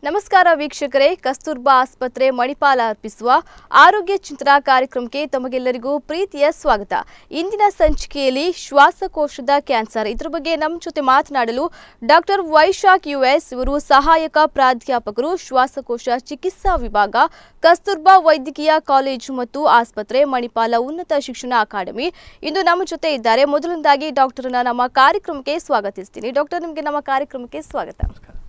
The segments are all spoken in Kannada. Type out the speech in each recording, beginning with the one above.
ನಮಸ್ಕಾರ ವೀಕ್ಷಕರೇ, ಕಸ್ತೂರ್ಬಾ ಆಸ್ಪತ್ರೆ ಮಣಿಪಾಲ ಅರ್ಪಿಸುವ ಆರೋಗ್ಯ ಚಿಂತನಾ ಕಾರ್ಯಕ್ರಮಕ್ಕೆ ತಮಗೆಲ್ಲರಿಗೂ ಪ್ರೀತಿಯ ಸ್ವಾಗತ. ಇಂದಿನ ಸಂಚಿಕೆಯಲ್ಲಿ ಶ್ವಾಸಕೋಶದ ಕ್ಯಾನ್ಸರ್ ಇದರ ಬಗ್ಗೆ ನಮ್ಮ ಜೊತೆ ಮಾತನಾಡಲು ಡಾಕ್ಟರ್ ವೈಶಾಖ್ ಯುಎಸ್ ಇವರು ಸಹಾಯಕ ಪ್ರಾಧ್ಯಾಪಕರು, ಶ್ವಾಸಕೋಶ ಚಿಕಿತ್ಸಾ ವಿಭಾಗ, ಕಸ್ತೂರ್ಬಾ ವೈದ್ಯಕೀಯ ಕಾಲೇಜು ಮತ್ತು ಆಸ್ಪತ್ರೆ, ಮಣಿಪಾಲ ಉನ್ನತ ಶಿಕ್ಷಣ ಅಕಾಡೆಮಿ ಇಂದು ನಮ್ಮ ಜೊತೆ ಇದ್ದಾರೆ. ಮೊದಲನೇದಾಗಿ ಡಾಕ್ಟರ್ನ ನಮ್ಮ ಕಾರ್ಯಕ್ರಮಕ್ಕೆ ಸ್ವಾಗತಿಸ್ತೀನಿ. ಡಾಕ್ಟರ್, ನಿಮಗೆ ನಮ್ಮ ಕಾರ್ಯಕ್ರಮಕ್ಕೆ ಸ್ವಾಗತ.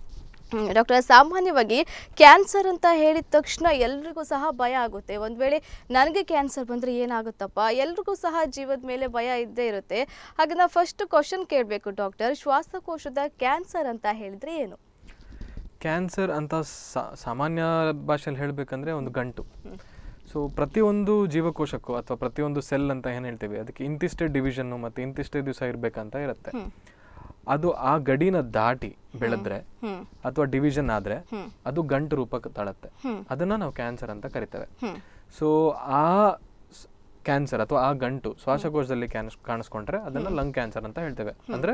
ಡಾಕ್ಟರ್, ಸಾಮಾನ್ಯವಾಗಿ ಕ್ಯಾನ್ಸರ್ ಅಂತ ಹೇಳಿದ ತಕ್ಷಣ ಎಲ್ರಿಗೂ ಸಹ ಭಯ ಆಗುತ್ತೆ. ಒಂದು ವೇಳೆ ನನಗೆ ಕ್ಯಾನ್ಸರ್ ಬಂದರೆ ಏನಾಗುತ್ತಪ್ಪ, ಎಲ್ರಿಗೂ ಸಹ ಜೀವದ ಮೇಲೆ ಭಯ ಇದ್ದೇ ಇರುತ್ತೆ. ಹಾಗೆ ನಾವು ಫಸ್ಟ್ ಕ್ವಶನ್ ಕೇಳಬೇಕು ಡಾಕ್ಟರ್, ಶ್ವಾಸಕೋಶದ ಕ್ಯಾನ್ಸರ್ ಅಂತ ಹೇಳಿದ್ರೆ ಏನು? ಕ್ಯಾನ್ಸರ್ ಅಂತ ಸಾಮಾನ್ಯ ಭಾಷೆಯಲ್ಲಿ ಹೇಳಬೇಕಂದ್ರೆ ಒಂದು ಗಂಟು. ಸೊ ಪ್ರತಿಯೊಂದು ಜೀವಕೋಶಕ್ಕೂ ಅಥವಾ ಪ್ರತಿಯೊಂದು ಸೆಲ್ ಅಂತ ಏನು ಹೇಳ್ತೀವಿ ಅದಕ್ಕೆ ಇಂತಿಷ್ಟೇ ಡಿವಿಷನ್ನು ಮತ್ತು ಇಂತಿಷ್ಟೇ ದಿವಸ ಇರಬೇಕಂತ ಇರುತ್ತೆ. ಅದು ಆ ಗಡಿನ ದಾಟಿ ಬೆಳೆದ್ರೆ ಅಥವಾ ಡಿವಿಷನ್ ಆದ್ರೆ ಅದು ಗಂಟು ರೂಪಕ್ಕೆ ತಾಳುತ್ತೆ. ಅದನ್ನ ನಾವು ಕ್ಯಾನ್ಸರ್ ಅಂತ ಕರಿತೇವೆ. ಸೊ ಆ ಕ್ಯಾನ್ಸರ್ ಅಥವಾ ಆ ಗಂಟು ಶ್ವಾಸಕೋಶದಲ್ಲಿ ಕಾಣಿಸ್ಕೊಂಡ್ರೆ ಅದನ್ನ ಲಂಗ್ ಕ್ಯಾನ್ಸರ್ ಅಂತ ಹೇಳ್ತೇವೆ. ಅಂದ್ರೆ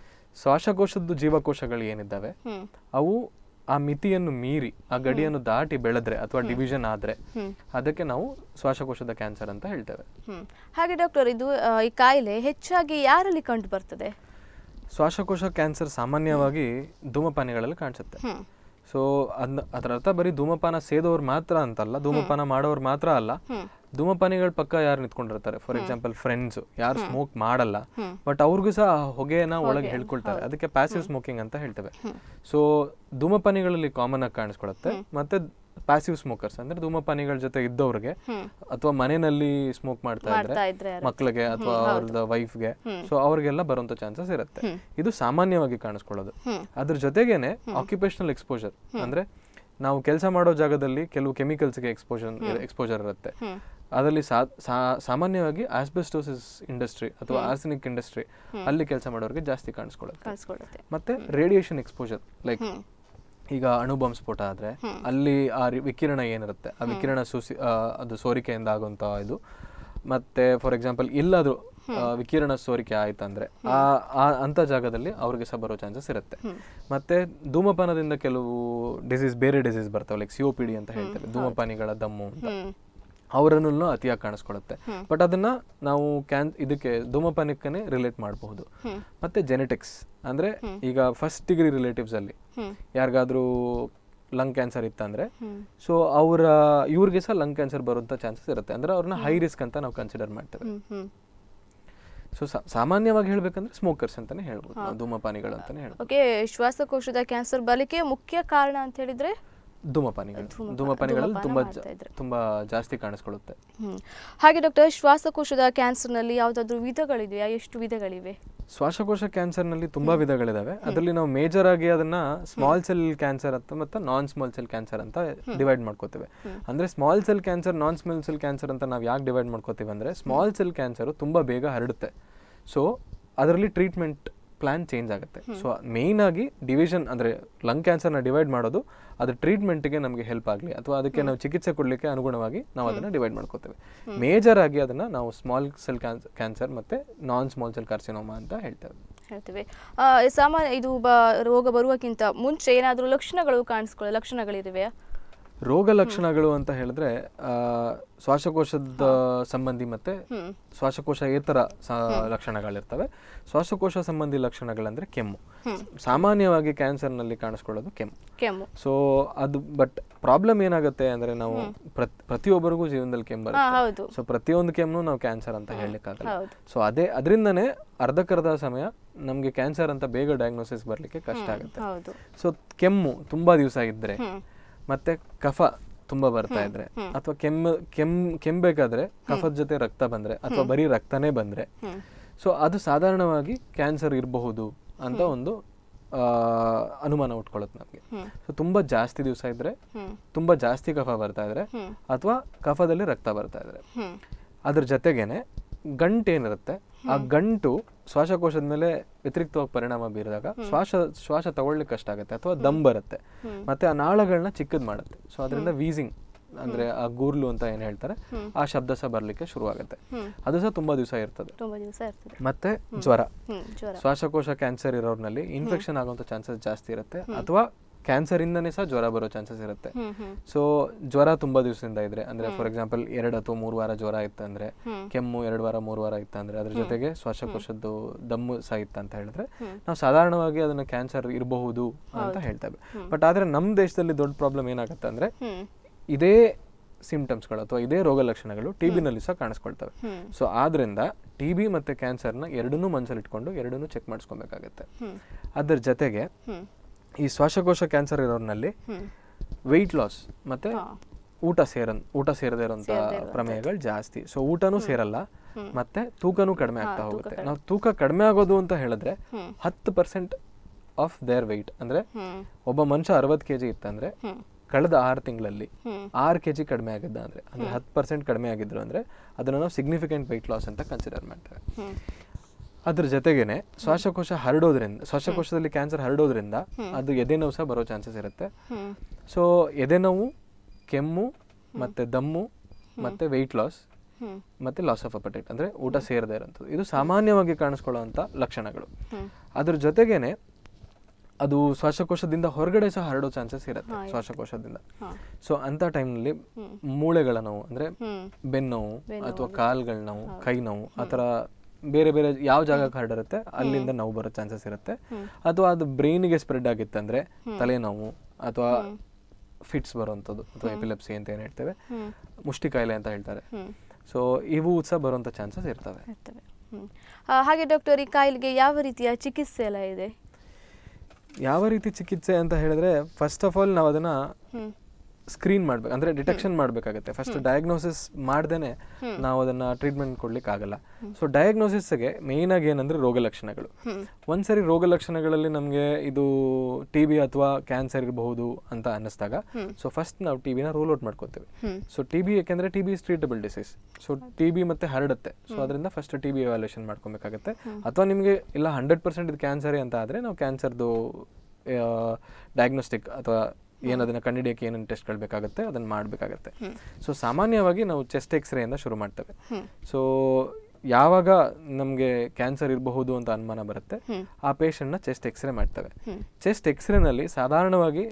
ಶ್ವಾಸಕೋಶದ ಜೀವಕೋಶಗಳು ಏನಿದ್ದಾವೆ ಅವು ಆ ಮಿತಿಯನ್ನು ಮೀರಿ ಆ ಗಡಿಯನ್ನು ದಾಟಿ ಬೆಳೆದ್ರೆ ಅಥವಾ ಡಿವಿಷನ್ ಆದ್ರೆ ಅದಕ್ಕೆ ನಾವು ಶ್ವಾಸಕೋಶದ ಕ್ಯಾನ್ಸರ್ ಅಂತ ಹೇಳ್ತೇವೆ. ಹಾಗೆ ಡಾಕ್ಟರ್, ಇದು ಈ ಕಾಯಿಲೆ ಹೆಚ್ಚಾಗಿ ಯಾರಲ್ಲಿ ಕಂಡು ಬರ್ತದೆ? ಶ್ವಾಸಕೋಶ ಕ್ಯಾನ್ಸರ್ ಸಾಮಾನ್ಯವಾಗಿ ಧೂಮಪಾನಿಗಳಲ್ಲಿ ಕಾಣಿಸುತ್ತೆ. ಸೊ ಅದರ ಅರ್ಥ ಬರೀ ಧೂಮಪಾನ ಸೇದೋರು ಮಾತ್ರ ಅಂತಲ್ಲ, ಧೂಮಪಾನ ಮಾಡೋರು ಮಾತ್ರ ಅಲ್ಲ, ಧೂಮಪಾನಿಗಳ ಪಕ್ಕ ಯಾರು ನಿಂತ್ಕೊಂಡಿರ್ತಾರೆ. ಫಾರ್ ಎಕ್ಸಾಂಪಲ್ ಫ್ರೆಂಡ್ಸ್ ಯಾರು ಸ್ಮೋಕ್ ಮಾಡಲ್ಲ ಬಟ್ ಅವ್ರಿಗೂ ಸಹ ಹೊಗೆನ ಒಳಗೆ ಹೇಳ್ಕೊಳ್ತಾರೆ, ಅದಕ್ಕೆ ಪ್ಯಾಸಿವ್ ಸ್ಮೋಕಿಂಗ್ ಅಂತ ಹೇಳ್ತೇವೆ. ಸೊ ಧೂಮಪಾನಿಗಳಲ್ಲಿ ಕಾಮನ್ ಆಗಿ ಕಾಣಿಸ್ಕೊಳುತ್ತೆ. ಮತ್ತೆ ಪ್ಯಾಸಿವ್ ಸ್ಮೋಕರ್ಸ್ ಅಂದ್ರೆ ಧೂಮಪಾನಿಗಳ ಜೊತೆ ಇದ್ದವ್ರಿಗೆ ಅಥವಾ ಮನೆಯಲ್ಲಿ ಸ್ಮೋಕ್ ಮಾಡ್ತಾ ಇದ್ರೆ ಮಕ್ಕಳಿಗೆ ಅಥವಾ ಅವ್ರದ ವೈಫ್ಗೆ, ಸೊ ಅವ್ರಿಗೆಲ್ಲ ಬರುವಂತ ಚಾನ್ಸಸ್ ಇರುತ್ತೆ. ಇದು ಸಾಮಾನ್ಯವಾಗಿ ಕಾಣಿಸ್ಕೊಳ್ಳೋದು. ಅದ್ರ ಜೊತೆಗೇನೆ ಆಕ್ಯುಪೇಷನಲ್ ಎಕ್ಸ್ಪೋಜರ್ ಅಂದ್ರೆ ನಾವು ಕೆಲಸ ಮಾಡೋ ಜಾಗದಲ್ಲಿ ಕೆಲವು ಕೆಮಿಕಲ್ಸ್ಗೆ ಎಕ್ಸ್ಪೋಜರ್ ಇರುತ್ತೆ. ಅದರಲ್ಲಿ ಸಾಮಾನ್ಯವಾಗಿ ಆಸ್ಬೆಸ್ಟೋಸಿಸ್ ಇಂಡಸ್ಟ್ರಿ ಅಥವಾ ಆರ್ಸೆನಿಕ್ ಇಂಡಸ್ಟ್ರಿ ಅಲ್ಲಿ ಕೆಲಸ ಮಾಡೋರಿಗೆ ಜಾಸ್ತಿ ಕಾಣಿಸ್ಕೊಳ್ಳುತ್ತೆ. ಮತ್ತೆ ರೇಡಿಯೇಷನ್ ಎಕ್ಸ್ಪೋಜರ್, ಲೈಕ್ ಈಗ ಅಣು ಬಾಂಬ್ ಸ್ಫೋಟ ಆದ್ರೆ ಅಲ್ಲಿ ಆ ವಿಕಿರಣ ಏನಿರುತ್ತೆ ಆ ವಿಕಿರಣ ಅದು ಸೋರಿಕೆಯಿಂದ ಆಗುವಂತ ಇದು. ಮತ್ತೆ ಫಾರ್ ಎಕ್ಸಾಂಪಲ್ ಇಲ್ಲಾದ್ರೂ ವಿಕಿರಣ ಸೋರಿಕೆ ಆಯ್ತಂದ್ರೆ ಅಂತ ಜಾಗದಲ್ಲಿ ಅವ್ರಿಗೆ ಸಹ ಬರೋ ಚಾನ್ಸಸ್ ಇರುತ್ತೆ. ಮತ್ತೆ ಧೂಮಪಾನದಿಂದ ಕೆಲವು ಬೇರೆ ಡಿಸೀಸ್ ಬರ್ತಾವೆ, ಲೈಕ್ COPD ಅಂತ ಹೇಳ್ತೇವೆ, ಧೂಮಪಾನಿಗಳ ದಮ್ಮು ಅಂತ. ಅವರನ್ನು ಅತಿಯಾಗಿ ಕಾಣಿಸ್ಕೊಳ್ಳುತ್ತೆ. ಬಟ್ ಅದನ್ನ ನಾವು ಇದಕ್ಕೆ ಧೂಮಪಾನಕ್ಕೇ ರಿಲೇಟ್ ಮಾಡಬಹುದು. ಮತ್ತೆ ಜೆನೆಟಿಕ್ಸ್ ಅಂದ್ರೆ ಈಗ ಫಸ್ಟ್ ಡಿಗ್ರಿ ರಿಲೇಟಿವ್ಸ್ ಅಲ್ಲಿ ಯಾರಿಗಾದ್ರೂ ಲಂಗ್ ಕ್ಯಾನ್ಸರ್ ಇತ್ತಂದ್ರೆ ಸೊ ಇವ್ರಿಗೆ ಸಹ ಲಂಗ್ ಕ್ಯಾನ್ಸರ್ ಬರುವಂತ ಚಾನ್ಸಸ್ ಇರುತ್ತೆ. ಅಂದ್ರೆ ಅವ್ರನ್ನ ಹೈ ರಿಸ್ಕ್ ಅಂತ ನಾವು ಕನ್ಸಿಡರ್ ಮಾಡ್ತೇವೆ. ಸೊ ಸಾಮಾನ್ಯವಾಗಿ ಹೇಳ್ಬೇಕಂದ್ರೆ ಸ್ಮೋಕರ್ಸ್ ಅಂತಾನೆ ಹೇಳ್ಬೋದು, ಧೂಮಪಾನಿಗಳು ಅಂತಾನೆ ಹೇಳ್ಬೋದು. ಓಕೆ, ಶ್ವಾಸಕೋಶದ ಕ್ಯಾನ್ಸರ್ ಬರಲಿಕ್ಕೆ ಮುಖ್ಯ ಕಾರಣ ಅಂತ ಹೇಳಿದ್ರೆ ಧೂಮಪಾನಿಗಳಲ್ಲಿ ತುಂಬಾ ಜಾಸ್ತಿ ಕಾಣಿಸ್ಕೊಳ್ಳುತ್ತೆ. ಹಾಗೆ ಡಾಕ್ಟರ್, ಶ್ವಾಸಕೋಶದ ಕ್ಯಾನ್ಸರ್ ನಲ್ಲಿ ಯಾವ್ದಾದ್ರು ವಿಧಗಳಿದೆಯಾ? ಎಷ್ಟು ವಿಧಗಳಿವೆ? ಶ್ವಾಸಕೋಶ ಕ್ಯಾನ್ಸರ್ ನಲ್ಲಿ ತುಂಬಾ ವಿಧಗಳಿದಾವೆ. ಅದರಲ್ಲಿ ನಾವು ಮೇಜರ್ ಆಗಿ ಅದನ್ನ ಸ್ಮಾಲ್ ಸೆಲ್ ಕ್ಯಾನ್ಸರ್ ಅಂತ ಮತ್ತೆ ನಾನ್ ಸ್ಮಾಲ್ ಸೆಲ್ ಕ್ಯಾನ್ಸರ್ ಅಂತ ಡಿವೈಡ್ ಮಾಡ್ಕೋತೇವೆ. ಅಂದ್ರೆ small cell cancer, non small cell cancer ಅಂತ ನಾವು ಯಾಕೆ ಡಿವೈಡ್ ಮಾಡ್ಕೋತೀವಿ ಅಂದ್ರೆ ಸ್ಮಾಲ್ ಸೆಲ್ ಕ್ಯಾನ್ಸರ್ ತುಂಬಾ ಬೇಗ ಹರಡುತ್ತೆ. ಸೊ ಅದರಲ್ಲಿ ಟ್ರೀಟ್ಮೆಂಟ್ ಪ್ಲಾನ್ ಚೇಂಜ್ ಆಗುತ್ತೆ. ಸೊ ಮೇನ್ ಆಗಿ ಡಿವಿಷನ್ ಅಂದ್ರೆ ಲಂಗ್ ಕ್ಯಾನ್ಸರ್ ನ ಡಿವೈಡ್ ಮಾಡೋದು ಅದ್ರ ಟ್ರೀಟ್ಮೆಂಟ್ಗೆ ನಮಗೆ ಹೆಲ್ಪ್ ಆಗಲಿ ಅಥವಾ ಅದಕ್ಕೆ ನಾವು ಚಿಕಿತ್ಸೆ ಕೊಡ್ಲಿಕ್ಕೆ ಅನುಗುಣವಾಗಿ ನಾವು ಅದನ್ನ ಡಿವೈಡ್ ಮಾಡ್ಕೋತೇವೆ. ಮೇಜರ್ ಆಗಿ ಅದನ್ನ ನಾವು ಸ್ಮಾಲ್ ಸೆಲ್ ಕ್ಯಾನ್ಸರ್ ಮತ್ತೆ ನಾನ್ ಸ್ಮಾಲ್ ಸೆಲ್ ಕಾರ್ಸಿನೋಮಾ ಅಂತ ಹೇಳ್ತೇವೆ. ಸಾಮಾನ್ಯ ಇದು ರೋಗ ಬರುವಕ್ಕಿಂತ ಮುಂಚೆ ಏನಾದರೂ ಲಕ್ಷಣಗಳಿವೆಯಾ? ರೋಗ ಲಕ್ಷಣಗಳು ಅಂತ ಹೇಳಿದ್ರೆ ಶ್ವಾಸಕೋಶದ ಸಂಬಂಧಿ ಮತ್ತೆ ಶ್ವಾಸಕೋಶೇತರ ಲಕ್ಷಣಗಳಿರ್ತವೆ. ಶ್ವಾಸಕೋಶ ಸಂಬಂಧಿ ಲಕ್ಷಣಗಳಂದ್ರೆ ಕೆಮ್ಮು. ಸಾಮಾನ್ಯವಾಗಿ ಕ್ಯಾನ್ಸರ್ ನಲ್ಲಿ ಕಾಣಿಸ್ಕೊಳ್ಳೋದು ಕೆಮ್ಮು. ಸೊ ಅದು ಬಟ್ ಪ್ರಾಬ್ಲಮ್ ಏನಾಗುತ್ತೆ ಅಂದ್ರೆ ನಾವು ಪ್ರತಿಯೊಬ್ಬರಿಗೂ ಜೀವನದಲ್ಲಿ ಕೆಮ್ಮು ಬರುತ್ತೆ. ಸೊ ಪ್ರತಿಯೊಂದು ಕೆಮ್ಮು ನಾವು ಕ್ಯಾನ್ಸರ್ ಅಂತ ಹೇಳಲಿಕ್ಕಾಗಲ್ಲ. ಸೊ ಅದರಿಂದನೇ ಅರ್ಧಕ್ಕರ್ಧ ಸಮಯ ನಮ್ಗೆ ಕ್ಯಾನ್ಸರ್ ಅಂತ ಬೇಗ ಡಯಾಗ್ನೋಸಿಸ್ ಬರ್ಲಿಕ್ಕೆ ಕಷ್ಟ ಆಗುತ್ತೆ. ಸೊ ಕೆಮ್ಮು ತುಂಬಾ ದಿವಸ ಇದ್ರೆ ಮತ್ತೆ ಕಫ ತುಂಬಾ ಬರ್ತಾ ಇದ್ರೆ ಅಥವಾ ಕೆಮ್ಮಬೇಕಾದ್ರೆ ಕಫದ ಜೊತೆ ರಕ್ತ ಬಂದ್ರೆ ಅಥವಾ ಬರೀ ರಕ್ತನೇ ಬಂದ್ರೆ ಸೊ ಅದು ಸಾಧಾರಣವಾಗಿ ಕ್ಯಾನ್ಸರ್ ಇರಬಹುದು ಅಂತ ಒಂದು ಅನುಮಾನ ಉಟ್ಕೊಳ್ಳುತ್ತೆ ನಮ್ಗೆ. ಸೊ ತುಂಬಾ ಜಾಸ್ತಿ ದಿವಸ ಇದ್ರೆ, ತುಂಬಾ ಜಾಸ್ತಿ ಕಫ ಬರ್ತಾ ಇದ್ರೆ ಅಥವಾ ಕಫದಲ್ಲಿ ರಕ್ತ ಬರ್ತಾ ಇದ್ರೆ, ಅದ್ರ ಜೊತೆಗೇನೆ ಗಂಟು ಏನಿರುತ್ತೆ ಆ ಗಂಟು ಶ್ವಾಸಕೋಶದ ಮೇಲೆ ವ್ಯತಿರಿಕ್ತವಾಗಿ ಪರಿಣಾಮ ಬೀರಿದಾಗ ಶ್ವಾಸ ತಗೊಳ್ಳಿಕ್ಕೆ ಕಷ್ಟ ಆಗುತ್ತೆ ಅಥವಾ ದಮ್ ಬರುತ್ತೆ. ಮತ್ತೆ ಆ ನಾಳಗಳನ್ನ ಚಿಕ್ಕದ್ ಮಾಡುತ್ತೆ. ಸೊ ಅದರಿಂದ ವೀಸಿಂಗ್ ಅಂದ್ರೆ ಆ ಗೂರ್ಲು ಅಂತ ಏನ್ ಹೇಳ್ತಾರೆ ಆ ಶಬ್ದ ಸಹ ಬರ್ಲಿಕ್ಕೆ ಶುರು ಆಗುತ್ತೆ. ಅದು ಸಹ ತುಂಬಾ ದಿವಸ ಇರ್ತದೆ. ಮತ್ತೆ ಜ್ವರ, ಶ್ವಾಸಕೋಶ ಕ್ಯಾನ್ಸರ್ ಇರೋರ್ನಲ್ಲಿ ಇನ್ಫೆಕ್ಷನ್ ಆಗುವಂತ ಚಾನ್ಸಸ್ ಜಾಸ್ತಿ ಇರುತ್ತೆ. ಅಥವಾ ಕ್ಯಾನ್ಸರ್ ಇಂದನೇ ಸಹ ಜ್ವರ ಬರೋ ಚಾನ್ಸಸ್ ಇರುತ್ತೆ. ಸೊ ಜ್ವರ ತುಂಬಾ ದಿವಸದಿಂದ ಇದ್ರೆ ಅಂದ್ರೆ ಫಾರ್ ಎಕ್ಸಾಂಪಲ್ 2 ಅಥವಾ 3 ವಾರ ಜ್ವರ ಇತ್ತಂದ್ರೆ, ಕೆಮ್ಮು 2 ವಾರ 3 ವಾರ ಇತ್ತಂದ್ರೆ, ಅದ್ರ ಜೊತೆಗೆ ಶ್ವಾಸಕೋಶದ್ದು ದಮ್ಮು ಸಹ ಇತ್ತಂತ ಹೇಳಿದ್ರೆ ನಾವು ಸಾಧಾರಣವಾಗಿ ಅದನ್ನ ಕ್ಯಾನ್ಸರ್ ಇರಬಹುದು ಅಂತ ಹೇಳ್ತೇವೆ. ಬಟ್ ಆದ್ರೆ ನಮ್ಮ ದೇಶದಲ್ಲಿ ದೊಡ್ಡ ಪ್ರಾಬ್ಲಮ್ ಏನಾಗುತ್ತೆ ಅಂದ್ರೆ ಇದೇ ಸಿಂಪ್ಟಮ್ಸ್ಗಳು ಅಥವಾ ಇದೇ ರೋಗ ಲಕ್ಷಣಗಳು ಟಿಬಿನಲ್ಲಿ ಸಹ ಕಾಣಿಸ್ಕೊಳ್ತವೆ. ಸೊ ಆದ್ರಿಂದ ಟಿಬಿ ಮತ್ತೆ ಕ್ಯಾನ್ಸರ್ನ ಎರಡನ್ನೂ ಮನಸ್ಸಲ್ಲಿ ಇಟ್ಕೊಂಡು ಎರಡನ್ನೂ ಚೆಕ್ ಮಾಡಿಸ್ಕೊಬೇಕಾಗತ್ತೆ. ಅದ್ರ ಜೊತೆಗೆ ಈ ಶ್ವಾಸಕೋಶ ಕ್ಯಾನ್ಸರ್ ಇರೋರ್ನಲ್ಲಿ ವೆಯ್ಟ್ ಲಾಸ್ ಮತ್ತೆ ಊಟ ಸೇರದೇ ಇರೋಂಥ ಪ್ರಮೇಯಗಳು ಜಾಸ್ತಿ. ಸೊ ಊಟನೂ ಸೇರಲ್ಲ ಮತ್ತೆ ತೂಕನೂ ಕಡಿಮೆ ಆಗ್ತಾ ಹೋಗುತ್ತೆ. ನಾವು ತೂಕ ಕಡಿಮೆ ಆಗೋದು ಅಂತ ಹೇಳಿದ್ರೆ 10% ಆಫ್ ದೇರ್ ವೆಯ್ಟ್, ಅಂದ್ರೆ ಒಬ್ಬ ಮನುಷ್ಯ 60 kg ಇತ್ತಂದ್ರೆ ಕಳೆದ 6 ತಿಂಗಳಲ್ಲಿ 6 kg ಕಡಿಮೆ ಆಗಿದ್ದ ಅಂದ್ರೆ 10% ಕಡಿಮೆ ಆಗಿದ್ರು ಅಂದ್ರೆ ಅದನ್ನ ನಾವು ಸಿಗ್ನಿಫಿಕೆಂಟ್ ವೆಯ್ಟ್ ಲಾಸ್ ಅಂತ ಕನ್ಸಿಡರ್ ಮಾಡ್ತೇವೆ. ಅದ್ರ ಜೊತೆಗೇನೆ ಶ್ವಾಸಕೋಶದಲ್ಲಿ ಕ್ಯಾನ್ಸರ್ ಹರಡೋದ್ರಿಂದ ಅದು ಎದೆ ನೋವು ಸಹ ಬರೋ ಚಾನ್ಸಸ್ ಇರುತ್ತೆ. ಸೊ ಎದೆ ನೋವು, ಕೆಮ್ಮು ಮತ್ತೆ ದಮ್ಮು ಮತ್ತೆ ವೆಯ್ಟ್ ಲಾಸ್ ಮತ್ತೆ ಲಾಸ್ ಆಫ್ ಅಪಟೈಟ್ ಅಂದ್ರೆ ಊಟ ಸೇರದೇ ಇರೋಂಥದ್ದು ಇದು ಸಾಮಾನ್ಯವಾಗಿ ಕಾಣಿಸ್ಕೊಳ್ಳುವಂತ ಲಕ್ಷಣಗಳು. ಅದ್ರ ಜೊತೆಗೇನೆ ಅದು ಶ್ವಾಸಕೋಶದಿಂದ ಹೊರಗಡೆ ಸಹ ಹರಡೋ ಚಾನ್ಸಸ್ ಇರುತ್ತೆ ಶ್ವಾಸಕೋಶದಿಂದ. ಸೊ ಅಂತ ಟೈಮ್ನಲ್ಲಿ ಮೂಳೆಗಳ ನೋವು ಅಂದ್ರೆ ಬೆನ್ನೋವು ಅಥವಾ ಕಾಲ್ಗಳ ನೋವು, ಕೈ ನೋವು, ಆತರ ಬೇರೆ ಬೇರೆ ಯಾವ ಜಾಗಕ್ಕೆ ಹರಡಿರುತ್ತೆ ಅಲ್ಲಿಂದ ನೋವು ಬರೋ ಚಾನ್ಸಸ್ ಇರುತ್ತೆ. ಅಥವಾ ಅದು ಬ್ರೈನ್ಗೆ ಸ್ಪ್ರೆಡ್ ಆಗಿತ್ತಂದ್ರೆ ತಲೆನೋವು ಅಥವಾ ಫಿಟ್ಸ್ ಬರುವಂಥದ್ದು ಅಥವಾ ಎಪಿಲೆಪ್ಸಿ ಅಂತ ಏನ್ ಹೇಳ್ತೇವೆ, ಮುಷ್ಟಿ ಕಾಯಿಲೆ ಅಂತ ಹೇಳ್ತಾರೆ. ಸೊ ಇವು ಸಹ ಬರುವಂತ ಚಾನ್ಸಸ್ ಇರ್ತವೆ. ಹಾಗೆ ಡಾಕ್ಟರ್, ಈ ಕಾಯಿಲೆಗೆ ಯಾವ ರೀತಿಯ ಚಿಕಿತ್ಸೆ ಎಲ್ಲ ಇದೆ? ಯಾವ ರೀತಿ ಚಿಕಿತ್ಸೆ ಅಂತ ಹೇಳಿದ್ರೆ ಫಸ್ಟ್ ಆಫ್ ಆಲ್ ನಾವು ಅದನ್ನ ಸ್ಕ್ರೀನ್ ಮಾಡ್ಬೇಕು, ಅಂದ್ರೆ ಡಿಟೆಕ್ಷನ್ ಮಾಡ್ಬೇಕಾಗತ್ತೆ. ಫಸ್ಟ್ ಡಯಾಗ್ನೋಸಿಸ್ ಮಾಡ್ದೇನೆ ನಾವು ಅದನ್ನ ಟ್ರೀಟ್ಮೆಂಟ್ ಕೊಡ್ಲಿಕ್ಕೆ ಆಗಲ್ಲ. ಸೊ ಡಯಾಗ್ನೋಸಿಸ್ಗೆ ಮೇನ್ ಆಗಿ ಏನಂದ್ರೆ ರೋಗ ಲಕ್ಷಣಗಳು. ಒಂದ್ಸರಿ ರೋಗ ಲಕ್ಷಣಗಳಲ್ಲಿ ನಮ್ಗೆ ಇದು ಟಿಬಿ ಅಥವಾ ಕ್ಯಾನ್ಸರ್ ಇರಬಹುದು ಅಂತ ಅನ್ನಿಸ್ದಾಗ ಸೊ ಫಸ್ಟ್ ನಾವು ಟಿಬಿನ ರೂಲ್ ಔಟ್ ಮಾಡ್ಕೋತೇವೆ. ಸೊ ಟಿಬಿ ಯಾಕೆಂದ್ರೆ TB is treatable disease. So TB ಮತ್ತೆ ಹರಡುತ್ತೆ. ಸೊ ಅದರಿಂದ ಫಸ್ಟ್ ಟಿಬಿ ಎವಾಲ್ಯೂಷನ್ ಮಾಡ್ಕೊಬೇಕಾಗತ್ತೆ. ಅಥವಾ ನಿಮ್ಗೆ ಇಲ್ಲ 100% ಇದು ಕ್ಯಾನ್ಸರ್ ಅಂತ ಆದ್ರೆ ನಾವು ಕ್ಯಾನ್ಸರ್ದು ಡಯಾಗ್ನೋಸ್ಟಿಕ್ ಅಥವಾ ಏನದನ್ನ ಕಂಡುಹಿಡಿಯಕ್ಕೆ ಏನೇನು ಟೆಸ್ಟ್ಗಳು ಬೇಕಾಗುತ್ತೆ ಅದನ್ನ ಮಾಡಬೇಕಾಗತ್ತೆ. ಸೊ ಸಾಮಾನ್ಯವಾಗಿ ನಾವು ಚೆಸ್ಟ್ ಎಕ್ಸ್ರೇ ಇಂದ ಶುರು ಮಾಡ್ತೇವೆ. ಸೊ ಯಾವಾಗ ನಮಗೆ ಕ್ಯಾನ್ಸರ್ ಇರಬಹುದು ಅಂತ ಅನುಮಾನ ಬರುತ್ತೆ ಆ ಪೇಷಂಟ್ನ ಚೆಸ್ಟ್ ಎಕ್ಸ್ರೇ ಮಾಡ್ತೇವೆ. ಚೆಸ್ಟ್ ಎಕ್ಸ್ರೇನಲ್ಲಿ ಸಾಧಾರಣವಾಗಿ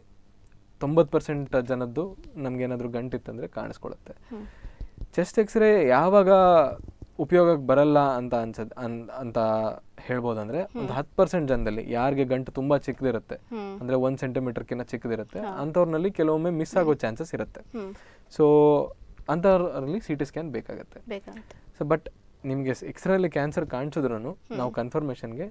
90% ಜನದ್ದು ನಮ್ಗೆ ಏನಾದರೂ ಗಂಟಿತ್ತಂದ್ರೆ ಕಾಣಿಸ್ಕೊಳ್ಳುತ್ತೆ. ಚೆಸ್ಟ್ ಎಕ್ಸ್ರೇ ಯಾವಾಗ ಉಪಯೋಗಕ್ಕೆ ಬರಲ್ಲ ಅಂತ ಹೇಳ್ಬೋದಂದ್ರೆ ಒಂದು 10% ಜನದಲ್ಲಿ ಯಾರಿಗೆ ಗಂಟು ತುಂಬಾ ಚಿಕ್ಕದಿರುತ್ತೆ ಅಂದ್ರೆ 1 ಸೆಂಟಿಮೀಟರ್ಕಿಂತ ಚಿಕ್ಕದಿರುತ್ತೆ ಅಂಥವ್ರಲ್ಲಿ ಕೆಲವೊಮ್ಮೆ ಮಿಸ್ ಆಗೋ ಚಾನ್ಸಸ್ ಇರುತ್ತೆ. ಸೊ ಅಂಥವ್ರಲ್ಲಿ CT ಸ್ಕ್ಯಾನ್ ಬೇಕಾಗುತ್ತೆ. ಸೊ ಬಟ್ ನಿಮ್ಗೆ ಎಕ್ಸ್ರೇಲಿ ಕ್ಯಾನ್ಸರ್ ಕಾಣಿಸಿದ್ರು ನಾವು ಕನ್ಫರ್ಮೇಷನ್ಗೆ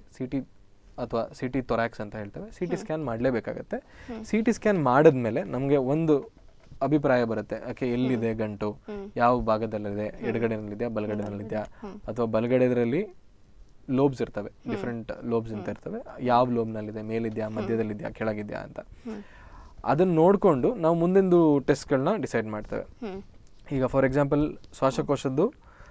CT ತೊರಾಕ್ಸ್ ಅಂತ ಹೇಳ್ತೇವೆ, CT ಸ್ಕ್ಯಾನ್ ಮಾಡಲೇಬೇಕಾಗತ್ತೆ. CT ಸ್ಕ್ಯಾನ್ ಮಾಡಿದ್ಮೇಲೆ ನಮಗೆ ಒಂದು ಅಭಿಪ್ರಾಯ ಬರುತ್ತೆ, ಯಾಕೆ ಎಲ್ಲಿದೆ ಗಂಟು, ಯಾವ ಭಾಗದಲ್ಲಿದೆ, ಎಡಗಡೆನಲ್ಲಿದೆಯಾ ಬಲಗಡೆನಲ್ಲಿದೆಯಾ, ಅಥವಾ ಬಲಗಡೆದ್ರಲ್ಲಿ ಲೋಬ್ಸ್ ಇರ್ತವೆ, ಡಿಫ್ರೆಂಟ್ ಲೋಬ್ಸ್ ಅಂತ ಇರ್ತವೆ, ಯಾವ ಲೋಬ್ನಲ್ಲಿದೆ, ಮೇಲಿದ್ಯಾ, ಮಧ್ಯದಲ್ಲಿದ್ಯಾ, ಕೆಳಗಿದ್ಯಾ ಅಂತ. ಅದನ್ನ ನೋಡಿಕೊಂಡು ನಾವು ಮುಂದಿಂದು ಟೆಸ್ಟ್ಗಳನ್ನ ಡಿಸೈಡ್ ಮಾಡ್ತೇವೆ. ಈಗ ಫಾರ್ ಎಕ್ಸಾಂಪಲ್ ಶ್ವಾಸಕೋಶದ್ದು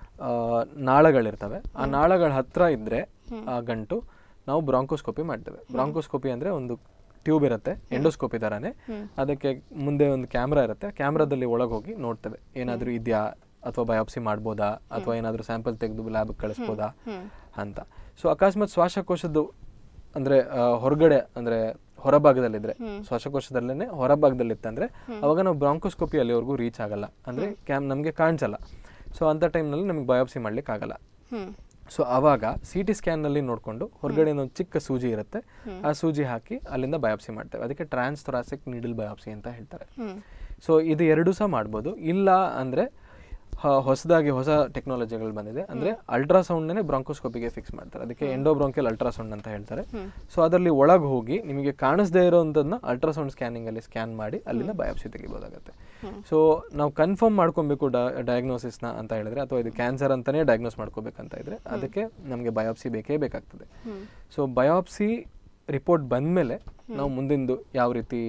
ನಾಳಗಳಿರ್ತವೆ, ಆ ನಾಳಗಳ ಹತ್ರ ಇದ್ರೆ ಆ ಗಂಟು ನಾವು ಬ್ರಾಂಕೋಸ್ಕೋಪಿ ಮಾಡ್ತೇವೆ. ಬ್ರಾಂಕೋಸ್ಕೋಪಿ ಅಂದ್ರೆ ಒಂದು ಟ್ಯೂಬ್ ಇರುತ್ತೆ, ಎಂಡೋಸ್ಕೋಪಿ ತರಾನೇ. ಅದಕ್ಕೆ ಮುಂದೆ ಒಂದು ಕ್ಯಾಮ್ರಾ ಇರುತ್ತೆ, ಕ್ಯಾಮ್ರಾದಲ್ಲಿ ಒಳಗೆ ಹೋಗಿ ನೋಡ್ತೇವೆ ಏನಾದರೂ ಇದೆಯಾ, ಅಥವಾ ಬಯಾಪ್ಸಿ ಮಾಡ್ಬೋದಾ, ಅಥವಾ ಏನಾದರೂ ಸ್ಯಾಂಪಲ್ ತೆಗೆದು ಲ್ಯಾಬ್ ಕಳಿಸ್ಬೋದಾ ಅಂತ. ಸೊ ಅಕಸ್ಮಾತ್ ಶ್ವಾಸಕೋಶದ್ದು ಅಂದ್ರೆ ಹೊರಗಡೆ ಅಂದ್ರೆ ಹೊರಭಾಗದಲ್ಲಿದ್ರೆ, ಶ್ವಾಸಕೋಶದಲ್ಲೇನೆ ಹೊರಭಾಗದಲ್ಲಿತ್ತಂದ್ರೆ ಅವಾಗ ನಾವು ಬ್ರಾಂಕೋಸ್ಕೋಪಿ ಅಲ್ಲಿವರೆಗೂ ರೀಚ್ ಆಗಲ್ಲ, ಅಂದ್ರೆ ನಮಗೆ ಕಾಣಿಸಲ್ಲ. ಸೊ ಅಂತ ಟೈಮ್ನಲ್ಲಿ ನಮಗೆ ಬಯಾಪ್ಸಿ ಮಾಡ್ಲಿಕ್ಕೆ ಆಗಲ್ಲ. ಸೊ ಅವಾಗ CT ಸ್ಕ್ಯಾನ್ನಲ್ಲಿ ನೋಡಿಕೊಂಡು ಹೊರಗಡೆ ಒಂದು ಚಿಕ್ಕ ಸೂಜಿ ಇರುತ್ತೆ, ಆ ಸೂಜಿ ಹಾಕಿ ಅಲ್ಲಿಂದ ಬಯಾಪ್ಸಿ ಮಾಡ್ತೇವೆ. ಅದಕ್ಕೆ ಟ್ರಾನ್ಸ್ ಥೊರಾಸಿಕ್ ನೀಡಲ್ ಬಯಾಪ್ಸಿ ಅಂತ ಹೇಳ್ತಾರೆ. ಸೊ ಇದು ಎರಡೂ ಸಹ ಮಾಡ್ಬೋದು. ಇಲ್ಲ ಅಂದರೆ ಹೊಸದಾಗಿ ಹೊಸ ಟೆಕ್ನಾಲಜಿಗಳು ಬಂದಿದೆ, ಅಂದರೆ ಅಲ್ಟ್ರಾಸೌಂಡ್ನೇ ಬ್ರಾಂಕೋಸ್ಕೋಪಿಗೆ ಫಿಕ್ಸ್ ಮಾಡ್ತಾರೆ. ಅದಕ್ಕೆ ಎಂಡೋಬ್ರಾಂಕಿಯಲ್ ಅಲ್ಟ್ರಾಸೌಂಡ್ ಅಂತ ಹೇಳ್ತಾರೆ. ಸೊ ಅದರಲ್ಲಿ ಒಳಗೆ ಹೋಗಿ ನಿಮಗೆ ಕಾಣಿಸದೇ ಇರೋವಂಥದ್ದನ್ನ ಅಲ್ಟ್ರಾಸೌಂಡ್ ಸ್ಕ್ಯಾನಿಂಗಲ್ಲಿ ಸ್ಕ್ಯಾನ್ ಮಾಡಿ ಅಲ್ಲಿಂದ ಬಯಾಪ್ಸಿ ತೆಗಿಬೋದಾಗುತ್ತೆ. ಸೊ ನಾವು ಕನ್ಫರ್ಮ್ ಮಾಡ್ಕೊಬೇಕು ಡಯಾಗ್ನೋಸಿಸ್ನ ಅಂತ ಹೇಳಿದ್ರೆ, ಅಥವಾ ಇದು ಕ್ಯಾನ್ಸರ್ ಅಂತಲೇ ಡಯಾಗ್ನೋಸ್ ಮಾಡ್ಕೋಬೇಕಂತ ಇದ್ರೆ ಅದಕ್ಕೆ ನಮಗೆ ಬಯಾಪ್ಸಿ ಬೇಕೇ ಬೇಕಾಗ್ತದೆ. ಸೊ ಬಯಾಪ್ಸಿ ರಿಪೋರ್ಟ್ ಬಂದಮೇಲೆ ನಾವು ಮುಂದಿಂದು ಯಾವ ರೀತಿ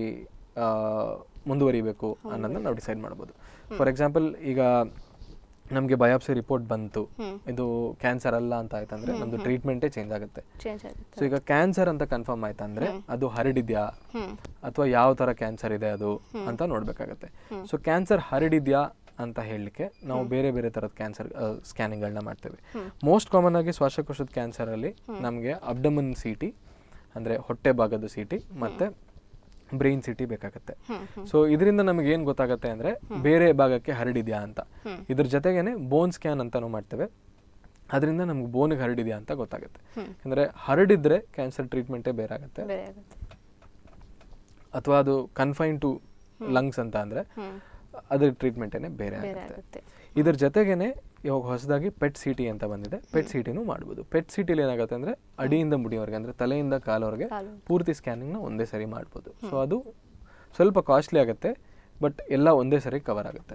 ಮುಂದುವರಿಬೇಕು ಅನ್ನೋದನ್ನ ನಾವು ಡಿಸೈಡ್ ಮಾಡ್ಬೋದು. ಫಾರ್ ಎಕ್ಸಾಂಪಲ್, ಈಗ ನಮಗೆ ಬಯಾಪ್ಸಿ ರಿಪೋರ್ಟ್ ಬಂತು, ಇದು ಕ್ಯಾನ್ಸರ್ ಅಲ್ಲ ಅಂತ ಆಯ್ತಂದ್ರೆ ನಮ್ದು ಟ್ರೀಟ್ಮೆಂಟೇ ಚೇಂಜ್ ಆಗುತ್ತೆ. ಸೊ ಈಗ ಕ್ಯಾನ್ಸರ್ ಅಂತ ಕನ್ಫರ್ಮ್ ಆಯ್ತಂದ್ರೆ ಅದು ಹರಡಿದ್ಯಾ ಅಥವಾ ಯಾವ ತರ ಕ್ಯಾನ್ಸರ್ ಇದೆ ಅದು ಅಂತ ನೋಡ್ಬೇಕಾಗತ್ತೆ. ಸೊ ಕ್ಯಾನ್ಸರ್ ಹರಡಿದ್ಯಾ ಅಂತ ಹೇಳಲಿಕ್ಕೆ ನಾವು ಬೇರೆ ಬೇರೆ ತರದ ಕ್ಯಾನ್ಸರ್ ಸ್ಕ್ಯಾನಿಂಗ್ಗಳನ್ನ ಮಾಡ್ತೇವೆ. ಮೋಸ್ಟ್ ಕಾಮನ್ ಆಗಿ ಶ್ವಾಸಕೋಶದ ಕ್ಯಾನ್ಸರ್ ಅಲ್ಲಿ ನಮಗೆ ಅಬ್ಡಮನ್ CT ಅಂದ್ರೆ ಹೊಟ್ಟೆ ಭಾಗದ CT ಮತ್ತೆ ಬ್ರೈನ್ ಸಿಟಿ ಬೇಕಾಗುತ್ತೆ. ಸೊ ಇದರಿಂದ ನಮಗೆ ಏನು ಗೊತ್ತಾಗುತ್ತೆ ಅಂದರೆ ಬೇರೆ ಭಾಗಕ್ಕೆ ಹರಡಿದ್ಯಾ ಅಂತ. ಇದ್ರ ಜೊತೆಗೇನೆ ಬೋನ್ ಸ್ಕ್ಯಾನ್ ಅಂತಾನು ಮಾಡ್ತೇವೆ. ಅದರಿಂದ ನಮ್ಗೆ ಬೋನ್ಗೆ ಹರಡಿದ್ಯಾ ಅಂತ ಗೊತ್ತಾಗುತ್ತೆ. ಅಂದರೆ ಹರಡಿದ್ರೆ ಕ್ಯಾನ್ಸರ್ ಟ್ರೀಟ್ಮೆಂಟೇ ಬೇರೆ ಆಗುತ್ತೆ, ಅಥವಾ ಅದು ಕನ್ಫೈನ್ ಟು ಲಂಗ್ಸ್ ಅಂತ ಅಂದರೆ ಅದ್ರ ಟ್ರೀಟ್ಮೆಂಟೇನೆ ಬೇರೆ ಆಗುತ್ತೆ. ಇದ್ರ ಜೊತೆಗೇನೆ ಇವಾಗ ಹೊಸದಾಗಿ ಪೆಟ್ ಸಿಟಿ ಅಂತ ಬಂದಿದೆ. ಪೆಟ್ ಸಿಟಿನೂ ಮಾಡ್ಬೋದು. ಪೆಟ್ ಸಿಟಿಲಿ ಏನಾಗುತ್ತೆ ಅಂದರೆ ಅಡಿಯಿಂದ ಮುಡಿಯವರೆಗೆ, ಅಂದರೆ ತಲೆಯಿಂದ ಕಾಲವರೆಗೆ ಪೂರ್ತಿ ಸ್ಕ್ಯಾನಿಂಗ್ನ ಒಂದೇ ಸರಿ ಮಾಡ್ಬೋದು. ಸೊ ಅದು ಸ್ವಲ್ಪ ಕಾಸ್ಟ್ಲಿ ಆಗುತ್ತೆ, ಬಟ್ ಎಲ್ಲ ಒಂದೇ ಸರಿ ಕವರ್ ಆಗುತ್ತೆ.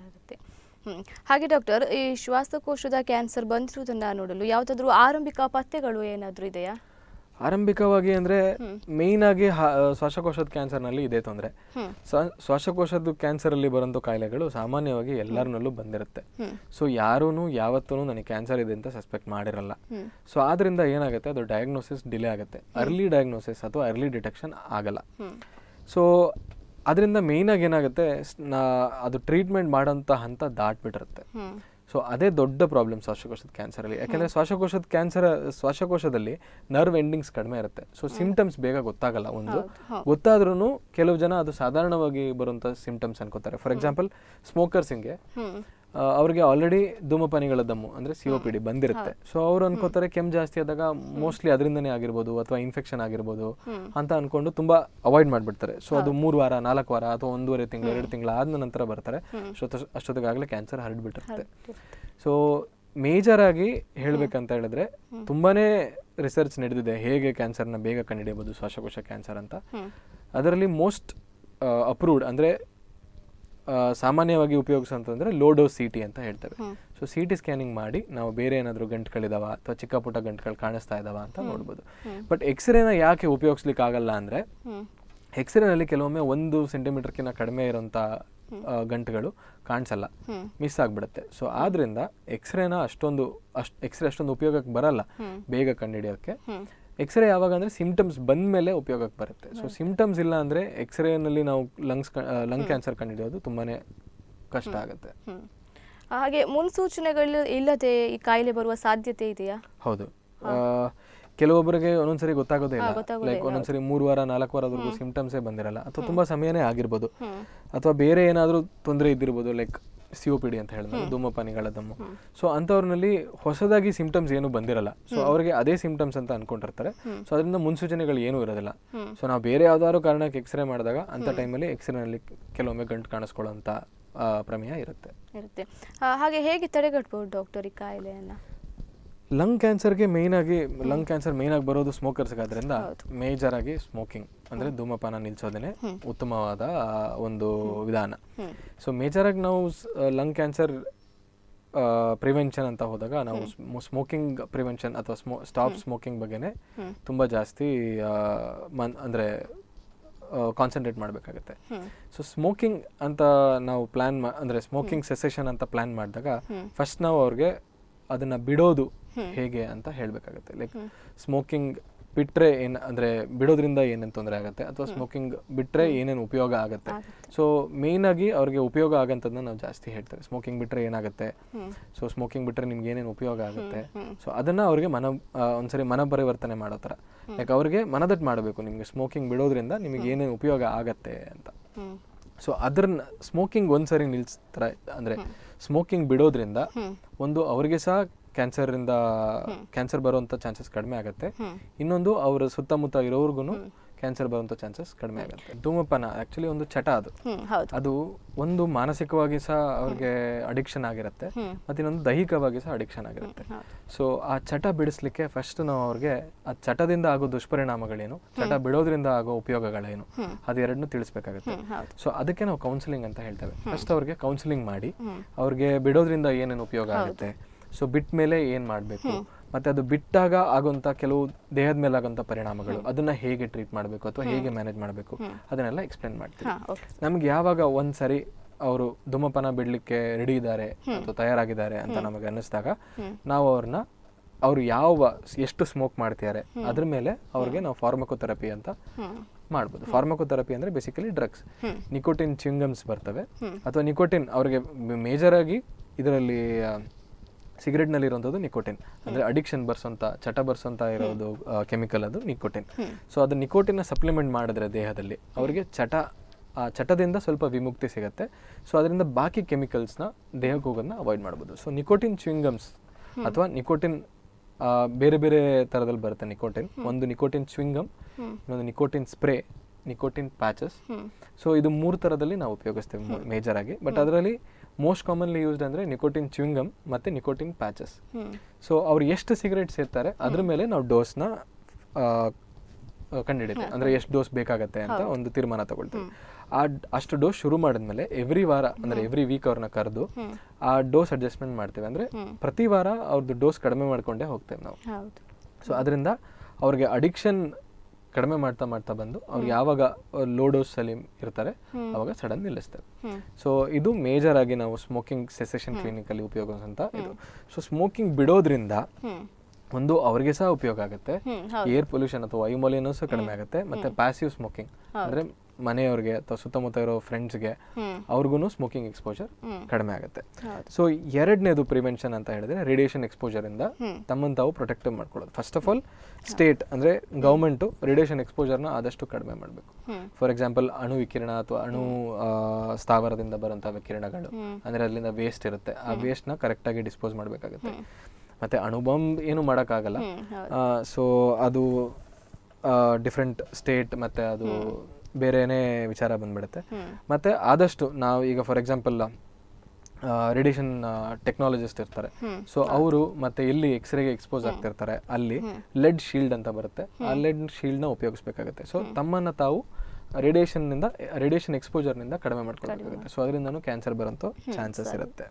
ಹಾಗೆ ಡಾಕ್ಟರ್, ಈ ಶ್ವಾಸಕೋಶದ ಕ್ಯಾನ್ಸರ್ ಬಂದಿರುವುದನ್ನು ನೋಡಲು ಯಾವುದಾದ್ರೂ ಆರಂಭಿಕ ಪಥ್ಯಗಳು ಏನಾದರೂ ಇದೆಯಾ? ಆರಂಭಿಕವಾಗಿ ಅಂದರೆ ಮೇಯ್ನ್ ಆಗಿ ಶ್ವಾಸಕೋಶದ ಕ್ಯಾನ್ಸರ್ನಲ್ಲಿ ಇದೇ ತೊಂದರೆ. ಶ್ವಾಸಕೋಶದ ಕ್ಯಾನ್ಸರಲ್ಲಿ ಬರೋಂಥ ಕಾಯಿಲೆಗಳು ಸಾಮಾನ್ಯವಾಗಿ ಎಲ್ಲರನ್ನಲ್ಲೂ ಬಂದಿರುತ್ತೆ. ಸೊ ಯಾರೂ ಯಾವತ್ತೂ ನನಗೆ ಕ್ಯಾನ್ಸರ್ ಇದೆ ಅಂತ ಸಸ್ಪೆಕ್ಟ್ ಮಾಡಿರಲ್ಲ. ಸೊ ಆದ್ರಿಂದ ಏನಾಗುತ್ತೆ, ಅದು ಡಯಾಗ್ನೋಸಿಸ್ ಡಿಲೇ ಆಗುತ್ತೆ. ಅರ್ಲಿ ಡಯಾಗ್ನೋಸಿಸ್ ಅಥವಾ ಅರ್ಲಿ ಡಿಟೆಕ್ಷನ್ ಆಗಲ್ಲ. ಸೊ ಅದರಿಂದ ಮೇಯ್ನಾಗಿ ಏನಾಗುತ್ತೆ, ಅದು ಟ್ರೀಟ್ಮೆಂಟ್ ಮಾಡೋಂಥ ಹಂತ ದಾಟ್ಬಿಟ್ಟಿರುತ್ತೆ. ಸೊ ಅದೇ ದೊಡ್ಡ ಪ್ರಾಬ್ಲಮ್ ಶ್ವಾಸಕೋಶದ ಕ್ಯಾನ್ಸರಲ್ಲಿ. ಯಾಕೆಂದರೆ ಶ್ವಾಸಕೋಶದಲ್ಲಿ ನರ್ವ್ ಎಂಡಿಂಗ್ಸ್ ಕಡಿಮೆ ಇರುತ್ತೆ. ಸೊ ಸಿಂಪ್ಟಮ್ಸ್ ಬೇಗ ಗೊತ್ತಾಗಲ್ಲ. ಒಂದು ಗೊತ್ತಾದ್ರೂ ಕೆಲವು ಜನ ಅದು ಸಾಧಾರಣವಾಗಿ ಬರುವಂಥ ಸಿಂಪ್ಟಮ್ಸ್ ಅನ್ಕೋತಾರೆ. ಫಾರ್ ಎಕ್ಸಾಂಪಲ್ ಸ್ಮೋಕರ್ಸಿಂಗೆ ಅವ್ರಿಗೆ ಆಲ್ರೆಡಿ ಧೂಮಪಾನಿಗಳ ದಮ್ಮು ಅಂದರೆ COPD ಬಂದಿರುತ್ತೆ. ಸೊ ಅವ್ರು ಅನ್ಕೋತಾರೆ ಕೆಮ್ಮು ಜಾಸ್ತಿ ಆದಾಗ ಮೋಸ್ಟ್ಲಿ ಅದರಿಂದನೇ ಆಗಿರ್ಬೋದು ಅಥವಾ ಇನ್ಫೆಕ್ಷನ್ ಆಗಿರ್ಬೋದು ಅಂತ ಅನ್ಕೊಂಡು ತುಂಬಾ ಅವಾಯ್ಡ್ ಮಾಡಿಬಿಡ್ತಾರೆ. ಸೊ ಅದು 3 ವಾರ 4 ವಾರ ಅಥವಾ 1.5 ತಿಂಗಳು 2 ತಿಂಗಳು ಆದ ನಂತರ ಬರ್ತಾರೆ. ಅಷ್ಟೊತ್ತಿಗಾಗಲೇ ಕ್ಯಾನ್ಸರ್ ಹರಡ್ಬಿಟ್ಟಿರುತ್ತೆ. ಸೊ ಮೇಜರ್ ಆಗಿ ಹೇಳ್ಬೇಕಂತ ಹೇಳಿದ್ರೆ ತುಂಬಾನೇ ರಿಸರ್ಚ್ ನಡೆದಿದೆ ಹೇಗೆ ಕ್ಯಾನ್ಸರ್ನ ಬೇಗ ಕಂಡುಹಿಡಿಯಬಹುದು ಶ್ವಾಸಕೋಶ ಕ್ಯಾನ್ಸರ್ ಅಂತ. ಅದರಲ್ಲಿ ಮೋಸ್ಟ್ ಅಪ್ರೂವ್ಡ್ ಅಂದರೆ ಸಾಮಾನ್ಯವಾಗಿ ಉಪಯೋಗಿಸೋಂತಂದ್ರೆ ಲೋ ಡೋಸ್ CT ಅಂತ ಹೇಳ್ತೇವೆ. ಸೊ CT ಸ್ಕ್ಯಾನಿಂಗ್ ಮಾಡಿ ನಾವು ಬೇರೆ ಏನಾದರೂ ಗಂಟುಗಳಿದಾವ ಅಥವಾ ಚಿಕ್ಕ ಪುಟ್ಟ ಗಂಟುಗಳು ಕಾಣಿಸ್ತಾ ಇದಾವ ಅಂತ ನೋಡ್ಬೋದು. ಬಟ್ ಎಕ್ಸ್ರೇನ ಯಾಕೆ ಉಪಯೋಗಿಸ್ಲಿಕ್ಕೆ ಆಗಲ್ಲ ಅಂದರೆ ಎಕ್ಸ್ರೇನಲ್ಲಿ ಕೆಲವೊಮ್ಮೆ 1 ಸೆಂಟಿಮೀಟರ್ಕಿಂತ ಕಡಿಮೆ ಇರೋಂಥ ಗಂಟುಗಳು ಕಾಣಿಸಲ್ಲ, ಮಿಸ್ ಆಗಿಬಿಡುತ್ತೆ. ಸೊ ಆದ್ರಿಂದ ಎಕ್ಸ್ರೇ ಅಷ್ಟೊಂದು ಉಪಯೋಗಕ್ಕೆ ಬರಲ್ಲ ಬೇಗ ಕಂಡುಹಿಡಿಯೋಕ್ಕೆ. ಎಕ್ಸ್ರೇ ಯಾವಾಗ ಅಂದರೆ ಸಿಂಪ್ಟಮ್ಸ್ ಬಂದ ಮೇಲೆ ಉಪಯೋಗಕ್ಕೆ ಬರುತ್ತೆ. ಸೊ ಸಿಂಪ್ಟಮ್ಸ್ ಇಲ್ಲ ಅಂದರೆ ಎಕ್ಸ್ರೇನಲ್ಲಿ ನಾವು ಲಂಗ್ ಕ್ಯಾನ್ಸರ್ ಕಂಡುಹಿಡಿಯೋದು ತುಂಬಾ ಕಷ್ಟ ಆಗುತ್ತೆ. ಹಾಗೆ ಮುನ್ಸೂಚನೆಗಳು ಇಲ್ಲದೆ ಈ ಕಾಯಿಲೆ ಬರುವ ಸಾಧ್ಯತೆ ಇದೆಯಾ? ಹೌದು, ಕೆಲವೊಬ್ಬರಿಗೆ ಒಂದೊಂದ್ಸರಿ ಗೊತ್ತಾಗೋದೇ ಇಲ್ಲ. ಲೈಕ್ ಒಂದೊಂದ್ಸರಿ 3 ವಾರ 4 ವಾರದವರೆಗೂ ಸಿಂಪ್ಟಮ್ಸೇ ಬಂದಿರಲ್ಲ, ಅಥವಾ ತುಂಬಾ ಸಮಯನೇ ಆಗಿರ್ಬೋದು, ಅಥವಾ ಬೇರೆ ಏನಾದರೂ ತೊಂದರೆ ಇದ್ದಿರ್ಬೋದು. ಲೈಕ್ COPD ಅಂತ ಹೇಳಿದ್ರೆ ಧೂಮಪಾನಿಗಳ ದಮ್ಮು. ಸೊ ಅಂಥವ್ರಲ್ಲಿ ಹೊಸದಾಗಿ ಸಿಂಪ್ಟಮ್ಸ್ ಏನು ಬಂದಿರಲ್ಲ. ಸೊ ಅವರಿಗೆ ಅದೇ ಸಿಂಪ್ಟಮ್ಸ್ ಅಂತ ಅನ್ಕೊಂಡಿರ್ತಾರೆ. ಸೊ ಅದರಿಂದ ಮುನ್ಸೂಚನೆಗಳು ಏನೂ ಇರೋದಿಲ್ಲ. ಸೊ ನಾವು ಬೇರೆ ಯಾವ್ದಾದ್ರು ಕಾರಣಕ್ಕೆ ಎಕ್ಸ್ರೇ ಮಾಡಿದಾಗ ಅಂಥ ಟೈಮಲ್ಲಿ ಎಕ್ಸ್ರೇನಲ್ಲಿ ಕೆಲವೊಮ್ಮೆ ಗಂಟು ಕಾಣಿಸ್ಕೊಳ್ಳೋಂಥ ಪ್ರಮೇಯ ಇರುತ್ತೆ. ಹಾಗೆ ಹೇಗೆ ತಡೆಗಟ್ಟಬಹುದು ಡಾಕ್ಟರ್ ಈ ಕಾಯಿಲೆಯನ್ನು? ಲಂಗ್ ಕ್ಯಾನ್ಸರ್ಗೆ ಮೇನ್ ಆಗಿ ಬರೋದು ಸ್ಮೋಕರ್ಸ್ಗಾದ್ರಿಂದ ಮೇಜರ್ ಆಗಿ ಸ್ಮೋಕಿಂಗ್ ಅಂದರೆ ಧೂಮಪಾನ ನಿಲ್ಸೋದೇ ಉತ್ತಮವಾದ ಒಂದು ವಿಧಾನ. ಸೊ ಮೇಜರ್ ಆಗಿ ನಾವು ಲಂಗ್ ಕ್ಯಾನ್ಸರ್ ಪ್ರಿವೆನ್ಷನ್ ಅಂತ ಹೋದಾಗ ನಾವು ಸ್ಮೋಕಿಂಗ್ ಪ್ರಿವೆನ್ಷನ್ ಅಥವಾ ಸ್ಟಾಪ್ ಸ್ಮೋಕಿಂಗ್ ಬಗ್ಗೆನೇ ತುಂಬ ಜಾಸ್ತಿ ಅಂದರೆ ಕಾನ್ಸಂಟ್ರೇಟ್ ಮಾಡಬೇಕಾಗುತ್ತೆ. ಸೊ ಸ್ಮೋಕಿಂಗ್ ಅಂತ ನಾವು ಅಂದರೆ ಸ್ಮೋಕಿಂಗ್ ಸೆಸೇಷನ್ ಅಂತ ಪ್ಲಾನ್ ಮಾಡಿದಾಗ ಫಸ್ಟ್ ನಾವು ಅವ್ರಿಗೆ ಅದನ್ನ ಬಿಡೋದು ಹೇಗೆ ಅಂತ ಹೇಳಬೇಕಾಗುತ್ತೆ. ಲೈಕ್ ಸ್ಮೋಕಿಂಗ್ ಬಿಟ್ರೆ ಅಂದರೆ ಬಿಡೋದ್ರಿಂದ ಏನೇನು ತೊಂದರೆ ಆಗುತ್ತೆ ಅಥವಾ ಸ್ಮೋಕಿಂಗ್ ಬಿಟ್ರೆ ಏನೇನು ಉಪಯೋಗ ಆಗುತ್ತೆ. ಸೊ ಮೇಯ್ನ್ ಆಗಿ ಅವ್ರಿಗೆ ಉಪಯೋಗ ಆಗಂತದನ್ನ ನಾವು ಜಾಸ್ತಿ ಹೇಳ್ತೇವೆ. ಸ್ಮೋಕಿಂಗ್ ಬಿಟ್ರೆ ಏನಾಗುತ್ತೆ, ಸೊ ಸ್ಮೋಕಿಂಗ್ ಬಿಟ್ರೆ ನಿಮ್ಗೆ ಏನೇನು ಉಪಯೋಗ ಆಗುತ್ತೆ. ಸೊ ಅದನ್ನ ಅವ್ರಿಗೆ ಒಂದ್ಸರಿ ಮನ ಪರಿವರ್ತನೆ ಮಾಡೋ ಥರ, ಲೈಕ್ ಅವ್ರಿಗೆ ಮನದಟ್ಟು ಮಾಡಬೇಕು, ನಿಮ್ಗೆ ಸ್ಮೋಕಿಂಗ್ ಬಿಡೋದ್ರಿಂದ ನಿಮಗೆ ಏನೇನು ಉಪಯೋಗ ಆಗತ್ತೆ ಅಂತ. ಸೊ ಅದನ್ನ ಸ್ಮೋಕಿಂಗ್ ಒಂದ್ಸರಿ ನಿಲ್ಸ್ತಾರೆ ಅಂದರೆ ಸ್ಮೋಕಿಂಗ್ ಬಿಡೋದ್ರಿಂದ ಒಂದು ಅವ್ರಿಗೆ ಸಹ ಕ್ಯಾನ್ಸರ್ ಬರುವಂಥ ಚಾನ್ಸಸ್ ಕಡಿಮೆ ಆಗುತ್ತೆ. ಇನ್ನೊಂದು ಅವರ ಸುತ್ತಮುತ್ತ ಇರೋರ್ಗು ಕ್ಯಾನ್ಸರ್ ಬರುವಂಥ ಚಾನ್ಸಸ್ ಕಡಿಮೆ ಆಗುತ್ತೆ. ಧೂಮಪಾನ ಆಕ್ಚುಲಿ ಒಂದು ಚಟ, ಅದು ಒಂದು ಮಾನಸಿಕವಾಗಿ ಸಹ ಅವ್ರಿಗೆ ಅಡಿಕ್ಷನ್ ಆಗಿರುತ್ತೆ, ಮತ್ತೆ ಇನ್ನೊಂದು ದೈಹಿಕವಾಗಿ ಸಹ ಅಡಿಕ್ಷನ್ ಆಗಿರುತ್ತೆ. ಸೊ ಆ ಚಟ ಬಿಡಿಸ್ಲಿಕ್ಕೆ ಫಸ್ಟ್ ನಾವು ಅವ್ರಿಗೆ ಆ ಚಟದಿಂದ ಆಗೋ ದುಷ್ಪರಿಣಾಮಗಳೇನು, ಚಟ ಬಿಡೋದ್ರಿಂದ ಆಗೋ ಉಪಯೋಗಗಳೇನು, ಅದೆರಡನ್ನೂ ತಿಳಿಸ್ಬೇಕಾಗುತ್ತೆ. ಸೊ ಅದಕ್ಕೆ ನಾವು ಕೌನ್ಸಿಲಿಂಗ್ ಅಂತ ಹೇಳ್ತೇವೆ. ಫಸ್ಟ್ ಅವ್ರಿಗೆ ಕೌನ್ಸಿಲಿಂಗ್ ಮಾಡಿ ಅವ್ರಿಗೆ ಬಿಡೋದ್ರಿಂದ ಏನೇನು ಉಪಯೋಗ ಆಗುತ್ತೆ, ಸೊ ಬಿಟ್ಟ ಮೇಲೆ ಏನು ಮಾಡಬೇಕು, ಮತ್ತೆ ಅದು ಬಿಟ್ಟಾಗ ಆಗುವಂಥ ಕೆಲವು ದೇಹದ ಮೇಲೆ ಆಗುವಂಥ ಪರಿಣಾಮಗಳು, ಅದನ್ನ ಹೇಗೆ ಟ್ರೀಟ್ ಮಾಡಬೇಕು ಅಥವಾ ಹೇಗೆ ಮ್ಯಾನೇಜ್ ಮಾಡಬೇಕು, ಅದನ್ನೆಲ್ಲ ಎಕ್ಸ್ಪ್ಲೇನ್ ಮಾಡ್ತೀವಿ. ನಮ್ಗೆ ಯಾವಾಗ ಒಂದ್ಸರಿ ಅವರು ಧೂಮಪಾನ ಬಿಡ್ಲಿಕ್ಕೆ ರೆಡಿ ಇದ್ದಾರೆ ಅಥವಾ ತಯಾರಾಗಿದ್ದಾರೆ ಅಂತ ನಮಗೆ ಅನ್ನಿಸಿದಾಗ ನಾವು ಅವ್ರು ಎಷ್ಟು ಸ್ಮೋಕ್ ಮಾಡ್ತಿದ್ದಾರೆ ಅದ್ರ ಮೇಲೆ ಅವ್ರಿಗೆ ನಾವು ಫಾರ್ಮಕೋಥೆರಪಿ ಅಂತ ಮಾಡ್ಬೋದು. ಫಾರ್ಮಕೋಥೆರಪಿ ಅಂದ್ರೆ ಬೇಸಿಕಲಿ ಡ್ರಗ್ಸ್, ನಿಕೋಟಿನ್ ಚ್ಯೂಯಿಂಗಮ್ಸ್ ಬರ್ತವೆ, ಅಥವಾ ನಿಕೋಟಿನ್ ಅವ್ರಿಗೆ ಮೇಜರ್ ಆಗಿ ಇದರಲ್ಲಿ ಸಿಗರೆಟ್ನಲ್ಲಿ ಇರುವಂಥದ್ದು ನಿಕೋಟಿನ್, ಅಂದರೆ ಅಡಿಕ್ಷನ್ ಬರ್ಸೋಂಥ ಚಟ ಬರ್ಸೋಂಥ ಇರೋದು ಕೆಮಿಕಲ್ ಅದು ನಿಕೋಟಿನ್. ಸೊ ಅದು ನಿಕೋಟಿನ್ನ ಸಪ್ಲಿಮೆಂಟ್ ಮಾಡಿದ್ರೆ ದೇಹದಲ್ಲಿ ಅವರಿಗೆ ಆ ಚಟದಿಂದ ಸ್ವಲ್ಪ ವಿಮುಕ್ತಿ ಸಿಗುತ್ತೆ. ಸೊ ಅದರಿಂದ ಬಾಕಿ ಕೆಮಿಕಲ್ಸ್ನ ದೇಹಕ್ಕೆ ಹೋಗೋದನ್ನ ಅವಾಯ್ಡ್ ಮಾಡ್ಬೋದು. ಸೊ ನಿಕೋಟಿನ್ ಚ್ಯೂಯಿಂಗಮ್ಸ್ ಅಥವಾ ನಿಕೋಟಿನ್ ಬೇರೆ ಬೇರೆ ಥರದಲ್ಲಿ ಬರುತ್ತೆ ನಿಕೋಟಿನ್. ಒಂದು ನಿಕೋಟಿನ್ ಚ್ಯೂಯಿಂಗಮ್, ಇನ್ನೊಂದು nicotine spray, nicotine patches. So ಇದು 3 ಥರದಲ್ಲಿ ನಾವು ಉಪಯೋಗಿಸ್ತೇವೆ ಮೇಜರ್ ಆಗಿ. ಬಟ್ ಅದರಲ್ಲಿ ಮೋಸ್ಟ್ ಕಾಮನ್ಲಿ ಯೂಸ್ಡ್ ಅಂದರೆ ನಿಕೋಟಿನ್ ಚ್ಯೂಯಿಂಗಮ್ ಮತ್ತು ನಿಕೋಟಿನ್ ಪ್ಯಾಚಸ್. ಸೊ ಅವ್ರು ಎಷ್ಟು ಸಿಗರೇಟ್ ಸೇರ್ತಾರೆ ಅದ್ರ ಮೇಲೆ ನಾವು ಡೋಸ್ನ ಕಂಡುಹಿಡಿತೇವೆ. ಅಂದರೆ ಎಷ್ಟು ಡೋಸ್ ಬೇಕಾಗತ್ತೆ ಅಂತ ಒಂದು ತೀರ್ಮಾನ ತಗೊಳ್ತೀವಿ. ಅಷ್ಟು ಡೋಸ್ ಶುರು ಮಾಡಿದ್ಮೇಲೆ ಎವ್ರಿ ವಾರ ಅಂದರೆ ಎವ್ರಿ ವೀಕ್ ಅವ್ರನ್ನ ಕರೆದು ಆ ಡೋಸ್ ಅಡ್ಜಸ್ಟ್ಮೆಂಟ್ ಮಾಡ್ತೇವೆ. ಅಂದರೆ ಪ್ರತಿ ವಾರ ಅವ್ರದ್ದು ಡೋಸ್ ಕಡಿಮೆ ಮಾಡ್ಕೊಂಡೇ ಹೋಗ್ತೇವೆ ನಾವು. ಸೊ ಅದರಿಂದ ಅವ್ರಿಗೆ ಅಡಿಕ್ಷನ್ ಕಡಿಮೆ ಮಾಡ್ತಾ ಮಾಡ್ತಾ ಬಂದು ಅವ್ರು ಯಾವಾಗ ಲೋ ಡೋಸ್ ಅಲ್ಲಿ ಇರ್ತಾರೆ ಅವಾಗ ಸಡನ್ ನಿಲ್ಲಿಸ್ತೇವೆ. ಸೊ ಇದು ಮೇಜರ್ ಆಗಿ ನಾವು ಸ್ಮೋಕಿಂಗ್ ಸೆಸೆಷನ್ ಕ್ಲಿನಿಕ್ ಅಲ್ಲಿ ಉಪಯೋಗಿಸುವಂತ ಇದು. ಸೊ ಸ್ಮೋಕಿಂಗ್ ಬಿಡೋದ್ರಿಂದ ಒಂದು ಅವ್ರಿಗೆ ಸಹ ಉಪಯೋಗ ಆಗುತ್ತೆ, ಏರ್ ಪೊಲ್ಯೂಷನ್ ಅಥವಾ ವಾಯುಮಾಲಿನ್ಯ ಸಹ ಕಡಿಮೆ ಆಗುತ್ತೆ. ಮತ್ತೆ ಪ್ಯಾಸಿವ್ ಸ್ಮೋಕಿಂಗ್ ಅಂದ್ರೆ ಮನೆಯವ್ರಿಗೆ ಅಥವಾ ಸುತ್ತಮುತ್ತ ಇರೋ ಫ್ರೆಂಡ್ಸ್ಗೆ ಅವ್ರಿಗೂ ಸ್ಮೋಕಿಂಗ್ ಎಕ್ಸ್ಪೋಜರ್ ಕಡಿಮೆ ಆಗುತ್ತೆ. ಸೊ ಎರಡನೇದು ಪ್ರಿವೆನ್ಷನ್ ಅಂತ ಹೇಳಿದ್ರೆ ರೇಡಿಯೇಷನ್ ಎಕ್ಸ್ಪೋಜರ್ ಇಂದ ತಮ್ಮನ್ನು ತಾವು ಪ್ರೊಟೆಕ್ಟಿವ್ ಮಾಡ್ಕೊಳ್ಳೋದು. ಫಸ್ಟ್ ಆಫ್ ಆಲ್ ಸ್ಟೇಟ್ ಅಂದ್ರೆ ಗವರ್ಮೆಂಟ್ ರೇಡಿಯೇಷನ್ ಎಕ್ಸ್ಪೋಜರ್ನ ಆದಷ್ಟು ಕಡಿಮೆ ಮಾಡಬೇಕು. ಫಾರ್ ಎಕ್ಸಾಂಪಲ್ ಅಣು ವಿಕಿರಣ ಅಥವಾ ಅಣು ಸ್ಥಾವರದಿಂದ ಬರುವಂತಹ ವಿಕಿರಣಗಳು ಅಂದ್ರೆ ಅಲ್ಲಿಂದ ವೇಸ್ಟ್ ಇರುತ್ತೆ, ಆ ವೇಸ್ಟ್ ನ ಕರೆಕ್ಟ್ ಆಗಿ ಡಿಸ್ಪೋಸ್ ಮಾಡಬೇಕಾಗುತ್ತೆ. ಮತ್ತೆ ಅಣು ಬಾಂಬ್ ಏನು ಮಾಡೋಕ್ಕಾಗಲ್ಲ. ಸೊ ಅದು ಡಿಫ್ರೆಂಟ್ ಸ್ಟೇಟ್ ಮತ್ತೆ ಅದು ಬೇರೆನೇ ವಿಚಾರ ಬಂದ್ಬಿಡುತ್ತೆ. ಮತ್ತೆ ಆದಷ್ಟು ನಾವು ಈಗ ಫಾರ್ ಎಕ್ಸಾಂಪಲ್ ರೇಡಿಯೇಷನ್ ಟೆಕ್ನಾಲಜಿಸ್ಟ್ ಇರ್ತಾರೆ. ಸೊ ಅವರು ಮತ್ತೆ ಎಲ್ಲಿ ಎಕ್ಸ್ರೇಗೆ ಎಕ್ಸ್ಪೋಸ್ ಆಗ್ತಿರ್ತಾರೆ ಅಲ್ಲಿ ಲೆಡ್ ಶೀಲ್ಡ್ ಅಂತ ಬರುತ್ತೆ, ಆ ಲೆಡ್ ಶೀಲ್ಡ್ನ ಉಪಯೋಗಿಸ್ಬೇಕಾಗುತ್ತೆ. ಸೊ ತಮ್ಮನ್ನ ತಾವು ರೇಡಿಯೇಷನ್ ಎಕ್ಸ್ಪೋಜರ್ನಿಂದ ಕಡಿಮೆ ಮಾಡ್ಕೊಳ್ಬೇಕಾಗುತ್ತೆ. ಸೊ ಅದರಿಂದನೂ ಕ್ಯಾನ್ಸರ್ ಬರೋಂಥ ಚಾನ್ಸಸ್ ಇರುತ್ತೆ.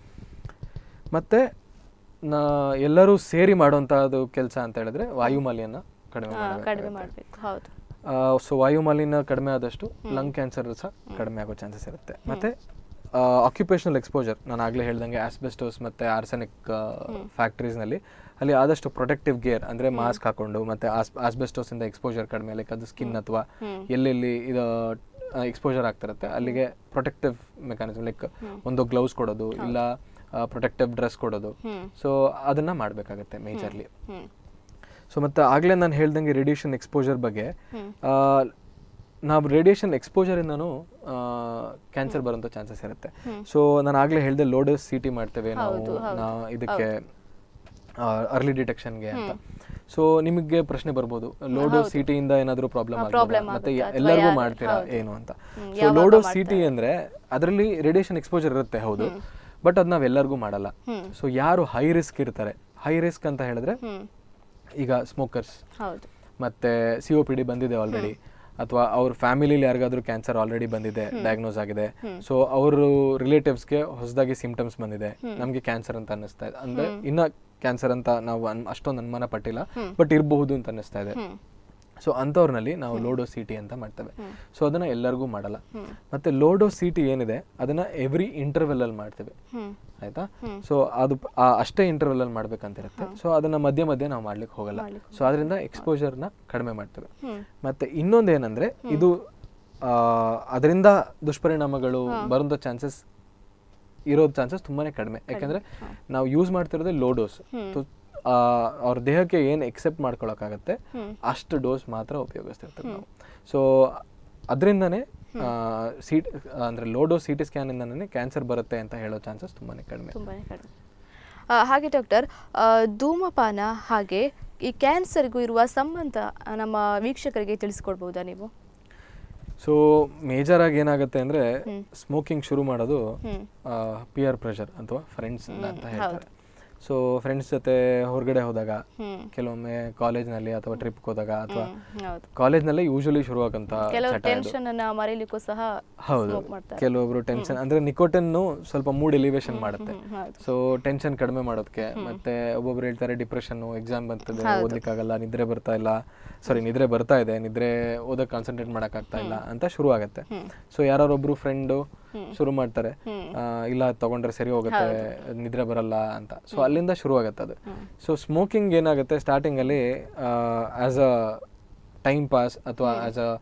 ಮತ್ತೆ ಎಲ್ಲರೂ ಸೇರಿ ಮಾಡುವಂತಹದ್ದು ಕೆಲಸ ಅಂತ ಹೇಳಿದ್ರೆ ವಾಯುಮಾಲಿನ್ಯನ ಕಡಿಮೆ ಮಾಡಬೇಕು. ಸೊ ವಾಯುಮಾಲಿನ್ಯ ಕಡಿಮೆ ಆದಷ್ಟು ಲಂಗ್ ಕ್ಯಾನ್ಸರ್ ಸಹ ಕಡಿಮೆ ಆಗೋ ಚಾನ್ಸಸ್ ಇರುತ್ತೆ. ಮತ್ತೆ ಆಕ್ಯುಪೇಷನಲ್ ಎಕ್ಸ್ಪೋಜರ್ ನಾನು ಆಗಲೇ ಹೇಳ್ದಂಗೆ ಆಸ್ಬೆಸ್ಟೋಸ್ ಮತ್ತೆ ಆರ್ಸೆನಿಕ್ ಫ್ಯಾಕ್ಟ್ರೀಸ್ನಲ್ಲಿ ಅಲ್ಲಿ ಆದಷ್ಟು ಪ್ರೊಟೆಕ್ಟಿವ್ ಗೇರ್ ಅಂದ್ರೆ ಮಾಸ್ಕ್ ಹಾಕೊಂಡು ಮತ್ತೆ ಆಸ್ಬೆಸ್ಟೋಸ್ ಇಂದ ಎಕ್ಸ್ಪೋಜರ್ ಕಡಿಮೆ ಲೈಕ್ ಅದು ಸ್ಕಿನ್ ಅಥವಾ ಎಲ್ಲೆಲ್ಲಿ ಇದು ಎಕ್ಸ್ಪೋಜರ್ ಆಗ್ತಿರುತ್ತೆ ಅಲ್ಲಿಗೆ ಪ್ರೊಟೆಕ್ಟಿವ್ ಮೆಕ್ಯಾನಿಸಮ್ ಲೈಕ್ ಒಂದು ಗ್ಲೌಸ್ ಕೊಡೋದು ಇಲ್ಲ ಪ್ರೊಟೆಕ್ಟಿವ್ ಡ್ರೆಸ್ ಕೊಡೋದು. ಸೊ ಅದನ್ನ ಮಾಡಬೇಕಾಗತ್ತೆ ಮೇಜರ್ಲಿ. ಸೊ ಮತ್ತೆ ಆಗ್ಲೇ ನಾನು ಹೇಳ್ದಂಗೆ ರೇಡಿಯೇಷನ್ ಎಕ್ಸ್ಪೋಜರ್ ಬಗ್ಗೆ ನಾವು ರೇಡಿಯೇಷನ್ ಎಕ್ಸ್ಪೋಜರ್ ಇಂದನೂ ಕ್ಯಾನ್ಸರ್ ಬರುವಂತ ಚಾನ್ಸಸ್ ಇರುತ್ತೆ. ಸೊ ನಾನು ಆಗ್ಲೇ ಹೇಳ್ದೆ ಲೋ ಡೋಸ್ CT ಮಾಡ್ತೇವೆ ನಾವು ಇದಕ್ಕೆ ಅರ್ಲಿ ಡಿಟೆಕ್ಷನ್ಗೆ ಅಂತ. ಸೊ ನಿಮಗೆ ಪ್ರಶ್ನೆ ಬರ್ಬೋದು ಲೋ ಡೋಸ್ CT ಇಂದ ಏನಾದರೂ ಪ್ರಾಬ್ಲಮ್ ಆಗುತ್ತೆ ಮತ್ತೆ ಎಲ್ಲರಿಗೂ ಮಾಡ್ತೀರಾ ಏನು ಅಂತ. ಸೊ ಲೋ ಡೋಸ್ CT ಅಂದ್ರೆ ಅದರಲ್ಲಿ ರೇಡಿಯೇಷನ್ ಎಕ್ಸ್ಪೋಜರ್ ಇರುತ್ತೆ ಹೌದು, ಬಟ್ ಅದು ನಾವೆಲ್ಲರಿಗೂ ಮಾಡಲ್ಲ. ಸೊ ಯಾರು ಹೈ ರಿಸ್ಕ್ ಇರ್ತಾರೆ, ಹೈ ರಿಸ್ಕ್ ಅಂತ ಹೇಳಿದ್ರೆ ಈಗ ಸ್ಮೋಕರ್ಸ್ ಮತ್ತೆ COPD ಬಂದಿದೆ ಆಲ್ರೆಡಿ ಅಥವಾ ಅವ್ರ ಫ್ಯಾಮಿಲಿಲಿ ಯಾರಿಗಾದ್ರೂ ಕ್ಯಾನ್ಸರ್ ಆಲ್ರೆಡಿ ಬಂದಿದೆ, ಡಯಾಗ್ನೋಸ್ ಆಗಿದೆ. ಸೊ ಅವರು ರಿಲೇಟಿವ್ಸ್ಗೆ ಹೊಸದಾಗಿ ಸಿಂಪ್ಟಮ್ಸ್ ಬಂದಿದೆ, ನಮ್ಗೆ ಕ್ಯಾನ್ಸರ್ ಅಂತ ಅನ್ನಿಸ್ತಾ ಇದೆ ಅಂದ್ರೆ ಇನ್ನ ಕ್ಯಾನ್ಸರ್ ಅಂತ ನಾವು ಅಷ್ಟೊಂದು ಅನುಮಾನ ಪಟ್ಟಿಲ್ಲ ಬಟ್ ಇರಬಹುದು ಅಂತ ಅನ್ನಿಸ್ತಾ ಇದೆ. ಸೊ ಅಂಥವ್ರಲ್ಲಿ ನಾವು ಲೋ ಡೋಸ್ CT ಅಂತ ಮಾಡ್ತೇವೆ. ಸೊ ಅದನ್ನ ಎಲ್ಲರಿಗೂ ಮಾಡಲ್ಲ. ಮತ್ತೆ ಲೋ ಡೋಸ್ CT ಏನಿದೆ ಅದನ್ನ ಎವ್ರಿ ಇಂಟರ್ವೆಲ್ ಅಲ್ಲಿ ಮಾಡ್ತೇವೆ, ಆಯ್ತಾ. ಸೊ ಅದು ಅಷ್ಟೇ ಇಂಟರ್ವೆಲ್ ಅಲ್ಲಿ ಮಾಡ್ಬೇಕಂತಿರುತ್ತೆ. ಸೊ ಅದನ್ನ ಮಧ್ಯೆ ಮಧ್ಯೆ ನಾವು ಮಾಡ್ಲಿಕ್ಕೆ ಹೋಗಲ್ಲ. ಸೊ ಅದರಿಂದ ಎಕ್ಸ್ಪೋಜರ್ನ ಕಡಿಮೆ ಮಾಡ್ತೇವೆ. ಮತ್ತೆ ಇನ್ನೊಂದೇನಂದ್ರೆ ಇದು ಅದರಿಂದ ದುಷ್ಪರಿಣಾಮಗಳು ಬರುವಂತ ಚಾನ್ಸಸ್ ತುಂಬಾನೇ ಕಡಿಮೆ. ಯಾಕಂದ್ರೆ ನಾವು ಯೂಸ್ ಮಾಡ್ತಿರೋದೇ ಲೋ ಡೋಸ್. ಅವ್ರ ದೇಹಕ್ಕೆ ಏನು ಎಕ್ಸೆಪ್ಟ್ ಮಾಡ್ಕೊಳಕ್ಕಾಗತ್ತೆ ಅಷ್ಟು ಡೋಸ್ ಮಾತ್ರ ಉಪಯೋಗಿಸ್ತಿರ್ತೀವಿ ನಾವು. ಸೊ ಅದರಿಂದನೇ ಅಂದ್ರೆ ಲೋ ಡೋಸ್ CT ಸ್ಕ್ಯಾನ್ ಇಂದನೇ ಕ್ಯಾನ್ಸರ್ ಬರುತ್ತೆ ಅಂತ ಹೇಳೋ ಚಾನ್ಸಸ್ ತುಂಬಾನೇ ಕಡಿಮೆ. ಹಾಗೆ ಡಾಕ್ಟರ್, ಧೂಮಪಾನ ಹಾಗೆ ಈ ಕ್ಯಾನ್ಸರ್ಗೂ ಇರುವ ಸಂಬಂಧ ನಮ್ಮ ವೀಕ್ಷಕರಿಗೆ ತಿಳಿಸ್ಕೊಡ್ಬಹುದಾ ನೀವು? ಸೊ ಮೇಜರ್ ಆಗಿ ಏನಾಗುತ್ತೆ ಅಂದ್ರೆ ಸ್ಮೋಕಿಂಗ್ ಶುರು ಮಾಡೋದು ಪಿಯರ್ ಪ್ರೆಷರ್ ಅಥವಾ ಫ್ರೆಂಡ್ಸ್ ಅಂತ ಹೇಳ್ತಾರೆ. ಸೊ ಫ್ರೆಂಡ್ಸ್ ಜೊತೆ ಹೊರಗಡೆ ಹೋದಾಗ ಕೆಲವೊಮ್ಮೆ ಕಾಲೇಜ್ನಲ್ಲಿ ಅಥವಾ ಟ್ರಿಪ್ಗೆ ಹೋದಾಗ ಅಥವಾ ಕಾಲೇಜ್ನಲ್ಲೇ ಯೂಶಲಿ ಶುರುವಾಗಂತ ಹೌದು, ಕೆಲವೊಬ್ರು ಟೆನ್ಷನ್ ಅಂದ್ರೆ ನಿಕೋಟಿನ್ ಸ್ವಲ್ಪ ಮೂಡ್ ಎಲಿವೇಶನ್ ಮಾಡುತ್ತೆ. ಸೊ ಟೆನ್ಷನ್ ಕಡಿಮೆ ಮಾಡೋದಕ್ಕೆ. ಮತ್ತೆ ಒಬ್ಬೊಬ್ರು ಹೇಳ್ತಾರೆ ಡಿಪ್ರೆಷನ್, ಎಕ್ಸಾಮ್ ಬರ್ತದೆ ಓದ್ಲಿಕ್ಕಾಗಲ್ಲ, ನಿದ್ರೆ ಬರ್ತಾ ಇದೆ, ನಿದ್ರೆ ಓದಕ್ ಕಾನ್ಸಂಟ್ರೇಟ್ ಮಾಡಕ್ ಆಗ್ತಾ ಇಲ್ಲ ಅಂತ ಶುರು ಆಗತ್ತೆ. ಸೊ ಯಾರೊಬ್ರು ಫ್ರೆಂಡು ಶುರು ಮಾಡ್ತಾರೆ ಇಲ್ಲ ತಗೊಂಡ್ರೆ ಸರಿ ಹೋಗುತ್ತೆ, ನಿದ್ರೆ ಬರಲ್ಲ ಅಂತ. ಸೊ ಅಲ್ಲಿಂದ ಶುರು ಆಗತ್ತೆ ಅದು. ಸೊ ಸ್ಮೋಕಿಂಗ್ ಏನಾಗುತ್ತೆ ಸ್ಟಾರ್ಟಿಂಗ್ ಅಲ್ಲಿ ಆಸ್ ಅ ಟೈಮ್ ಪಾಸ್ ಅಥವಾ as a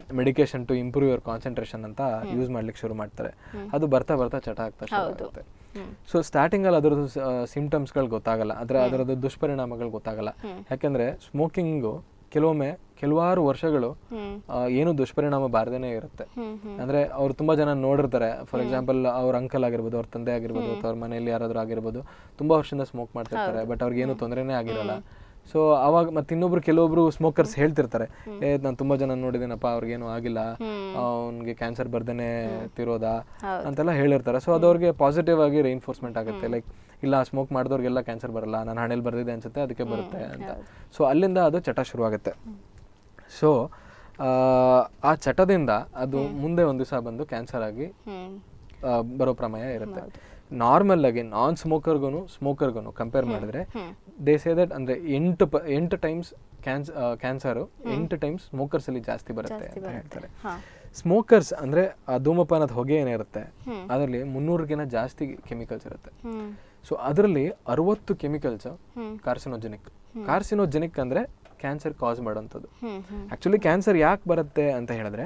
medication to improve your concentration ಅಂತ ಯೂಸ್ ಮಾಡ್ಲಿಕ್ಕೆ ಶುರು ಮಾಡ್ತಾರೆ. ಅದು ಬರ್ತಾ ಬರ್ತಾ ಚಟ ಆಗ್ತಾ ಶುರು ಆಗುತ್ತೆ. ಸೊ ಸ್ಟಾರ್ಟಿಂಗಲ್ಲಿ ಅದರದ್ದು ಸಿಂಪ್ಟಮ್ಸ್ಗಳು ಗೊತ್ತಾಗಲ್ಲ, ಅದರದ್ದು ದುಷ್ಪರಿಣಾಮಗಳು ಗೊತ್ತಾಗಲ್ಲ. ಯಾಕೆಂದರೆ ಸ್ಮೋಕಿಂಗು ಕೆಲವಾರು ವರ್ಷಗಳು ಏನು ದುಷ್ಪರಿಣಾಮ ಬಾರದೇನೆ ಇರುತ್ತೆ. ಅಂದ್ರೆ ಅವ್ರು ತುಂಬಾ ಜನ ನೋಡಿರ್ತಾರೆ. ಫಾರ್ ಎಕ್ಸಾಂಪಲ್ ಅವ್ರ ಅಂಕಲ್ ಆಗಿರ್ಬೋದು, ಅವ್ರ ತಂದೆ ಆಗಿರ್ಬೋದು, ಅಥವಾ ಅವ್ರ ಮನೆಯಲ್ಲಿ ಯಾರಾದ್ರೂ ಆಗಿರ್ಬೋದು, ತುಂಬಾ ವರ್ಷದಿಂದ ಸ್ಮೋಕ್ ಮಾಡ್ತಿರ್ತಾರೆ, ಬಟ್ ಅವ್ರಿಗೆ ಏನು ತೊಂದರೆನೇ ಆಗಿರಲ್ಲ. ಸೊ ಅವಾಗ ಮತ್ತೆ ಕೆಲವೊಬ್ರು ಸ್ಮೋಕರ್ಸ್ ಹೇಳ್ತಿರ್ತಾರೆ, ನಾನು ತುಂಬಾ ಜನ ನೋಡಿದೇನಪ್ಪ, ಅವ್ರಿಗೇನು ಆಗಿಲ್ಲ, ಅವ್ನಿಗೆ ಕ್ಯಾನ್ಸರ್ ಬರ್ದೇನೆ ತಿರೋದಾ ಅಂತೆಲ್ಲ ಹೇಳಿರ್ತಾರೆ. ಸೊ ಅದು ಅವ್ರಿಗೆ ಪಾಸಿಟಿವ್ ಆಗಿ ರೈನ್ಫೋರ್ಸ್ಮೆಂಟ್ ಆಗುತ್ತೆ. ಲೈಕ್ ಇಲ್ಲ, ಸ್ಮೋಕ್ ಮಾಡಿದವ್ರಿಗೆಲ್ಲ ಕ್ಯಾನ್ಸರ್ ಬರಲ್ಲ, ನಾನು ಹಣೆಯಲ್ಲಿ ಬರ್ದಿದೆ ಅನ್ಸುತ್ತೆ, ಅದಕ್ಕೆ ಬರುತ್ತೆ ಅಂತ. ಸೊ ಅಲ್ಲಿಂದ ಅದು ಚಟ ಶುರುವಾಗುತ್ತೆ. ಸೊ ಆ ಚಟದಿಂದ ಅದು ಮುಂದೆ ಒಂದು ದಿವಸ ಬಂದು ಕ್ಯಾನ್ಸರ್ ಆಗಿ ಬರೋ ಪ್ರಮೇಯ ಇರುತ್ತೆ. ನಾರ್ಮಲ್ ಆಗಿ ನಾನ್ ಸ್ಮೋಕರ್ಗೂ ಕಂಪೇರ್ ಮಾಡಿದ್ರೆ ದೇ ಸೇ ದಟ್ ಅಂದ್ರೆ 8 ಟೈಮ್ಸ್ ಕ್ಯಾನ್ಸರ್ 8 ಟೈಮ್ಸ್ ಸ್ಮೋಕರ್ಸ್ ಅಲ್ಲಿ ಜಾಸ್ತಿ ಬರುತ್ತೆ ಅಂತ ಹೇಳ್ತಾರೆ. ಸ್ಮೋಕರ್ಸ್ ಅಂದ್ರೆ ಆ ಧೂಮಪಾನದ ಹೊಗೆ ಏನಿರುತ್ತೆ ಅದರಲ್ಲಿ 300ಗಿಂತ ಜಾಸ್ತಿ ಕೆಮಿಕಲ್ಸ್ ಇರುತ್ತೆ. ಸೊ ಅದರಲ್ಲಿ 60 ಕೆಮಿಕಲ್ಸ್ ಕಾರ್ಸಿನೋಜೆನಿಕ್ ಅಂದ್ರೆ ಕ್ಯಾನ್ಸರ್ ಕಾಸ್ ಮಾಡೋಂಥದ್ದು. ಆಕ್ಚುಲಿ ಕ್ಯಾನ್ಸರ್ ಯಾಕೆ ಬರುತ್ತೆ ಅಂತ ಹೇಳಿದ್ರೆ,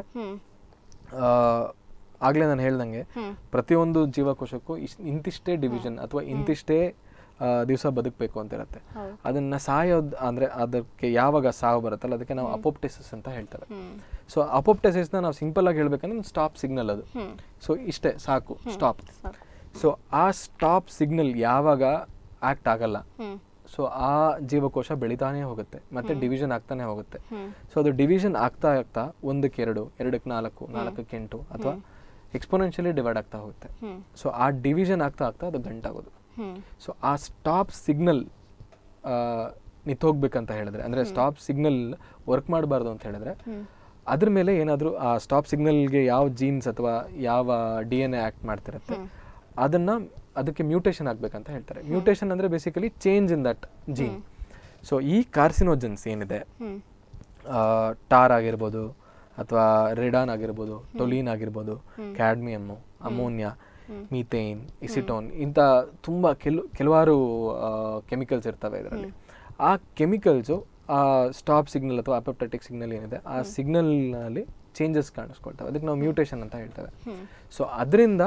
ಆಗ್ಲೇ ನಾನು ಹೇಳ್ದಂಗೆ ಪ್ರತಿಯೊಂದು ಜೀವಕೋಶಕ್ಕೂ ಇಂತಿಷ್ಟೇ ಡಿವಿಷನ್ ಅಥವಾ ಇಂತಿಷ್ಟೇ ದಿವಸ ಬದುಕಬೇಕು ಅಂತ ಇರುತ್ತೆ. ಅದನ್ನ ಸಾಯೋದು ಅಂದ್ರೆ ಅದಕ್ಕೆ ಯಾವಾಗ ಸಾವು ಬರುತ್ತಲ್ಲ ಅದಕ್ಕೆ ನಾವು ಅಪೋಪ್ಟೆಸಿಸ್ ಅಂತ ಹೇಳ್ತೇವೆ. ಸೊ ಅಪೋಪ್ಟೆಸಿಸ್ನ ನಾವು ಸಿಂಪಲ್ ಆಗಿ ಹೇಳ್ಬೇಕಂದ್ರೆ ಒಂದು ಸ್ಟಾಪ್ ಸಿಗ್ನಲ್ ಅದು. ಸೊ ಇಷ್ಟೇ ಸಾಕು, ಸ್ಟಾಪ್. ಸೊ ಆ ಸ್ಟಾಪ್ ಸಿಗ್ನಲ್ ಯಾವಾಗ ಆಕ್ಟ್ ಆಗಲ್ಲ, ಸೊ ಆ ಜೀವಕೋಶ ಬೆಳಿತಾನೆ ಹೋಗುತ್ತೆ, ಮತ್ತೆ ಡಿವಿಷನ್ ಆಗ್ತಾನೆ ಹೋಗುತ್ತೆ. ಸೊ ಅದು ಡಿವಿಷನ್ ಆಗ್ತಾ 1ಕ್ಕೆ 2, 2ಕ್ಕೆ 4, 4ಕ್ಕೆ 8 ಅಥವಾ ಎಕ್ಸ್ಪೋನೆನ್ಷಿಯಲಿ ಡಿವೈಡ್ ಆಗ್ತಾ ಹೋಗುತ್ತೆ. ಸೊ ಆ ಡಿವಿಷನ್ ಆಗ್ತಾ ಅದು ಗಂಟಾಗೋದು. ಸೊ ಆ ಸ್ಟಾಪ್ ಸಿಗ್ನಲ್ ನಿಂತೋಗ್ಬೇಕಂತ ಹೇಳಿದ್ರೆ, ಅಂದ್ರೆ ಸ್ಟಾಪ್ ಸಿಗ್ನಲ್ ವರ್ಕ್ ಮಾಡಬಾರ್ದು ಅಂತ ಹೇಳಿದ್ರೆ, ಅದ್ರ ಮೇಲೆ ಏನಾದರೂ ಆ ಸ್ಟಾಪ್ ಸಿಗ್ನಲ್ಗೆ ಯಾವ ಜೀನ್ಸ್ ಅಥವಾ ಯಾವ DNA ಆಕ್ಟ್ ಮಾಡ್ತಿರುತ್ತೆ ಅದಕ್ಕೆ ಮ್ಯೂಟೇಷನ್ ಆಗ್ಬೇಕಂತ ಹೇಳ್ತಾರೆ. ಮ್ಯೂಟೇಷನ್ ಅಂದ್ರೆ basically change in that gene. So ಈ ಕಾರ್ಸಿನೋಜನ್ಸ್ ಏನಿದೆ, ಟಾರ್ ಆಗಿರ್ಬೋದು ಅಥವಾ ರೆಡಾನ್ ಆಗಿರ್ಬೋದು, ಟೊಲೀನ್ ಆಗಿರ್ಬೋದು, ಕ್ಯಾಡ್ಮಿಯಮ್ಮು, ಅಮೋನಿಯಾ, ಮೀಥೇನ್, ಇಸಿಟೋನ್, ಇಂಥ ತುಂಬ ಕೆಲವಾರು ಕೆಮಿಕಲ್ಸ್ ಇರ್ತವೆ ಇದರಲ್ಲಿ. ಆ ಕೆಮಿಕಲ್ಸು ಆ ಸ್ಟಾಪ್ ಸಿಗ್ನಲ್ ಅಥವಾ ಅಪೆಪ್ಟೈಟಿಕ್ ಸಿಗ್ನಲ್ ಏನಿದೆ ಆ ಸಿಗ್ನಲ್ನಲ್ಲಿ ಚೇಂಜಸ್ ಕಾಣಿಸ್ಕೊಳ್ತವೆ. ಅದಕ್ಕೆ ನಾವು ಮ್ಯೂಟೇಷನ್ ಅಂತ ಹೇಳ್ತೇವೆ. ಸೊ ಅದರಿಂದ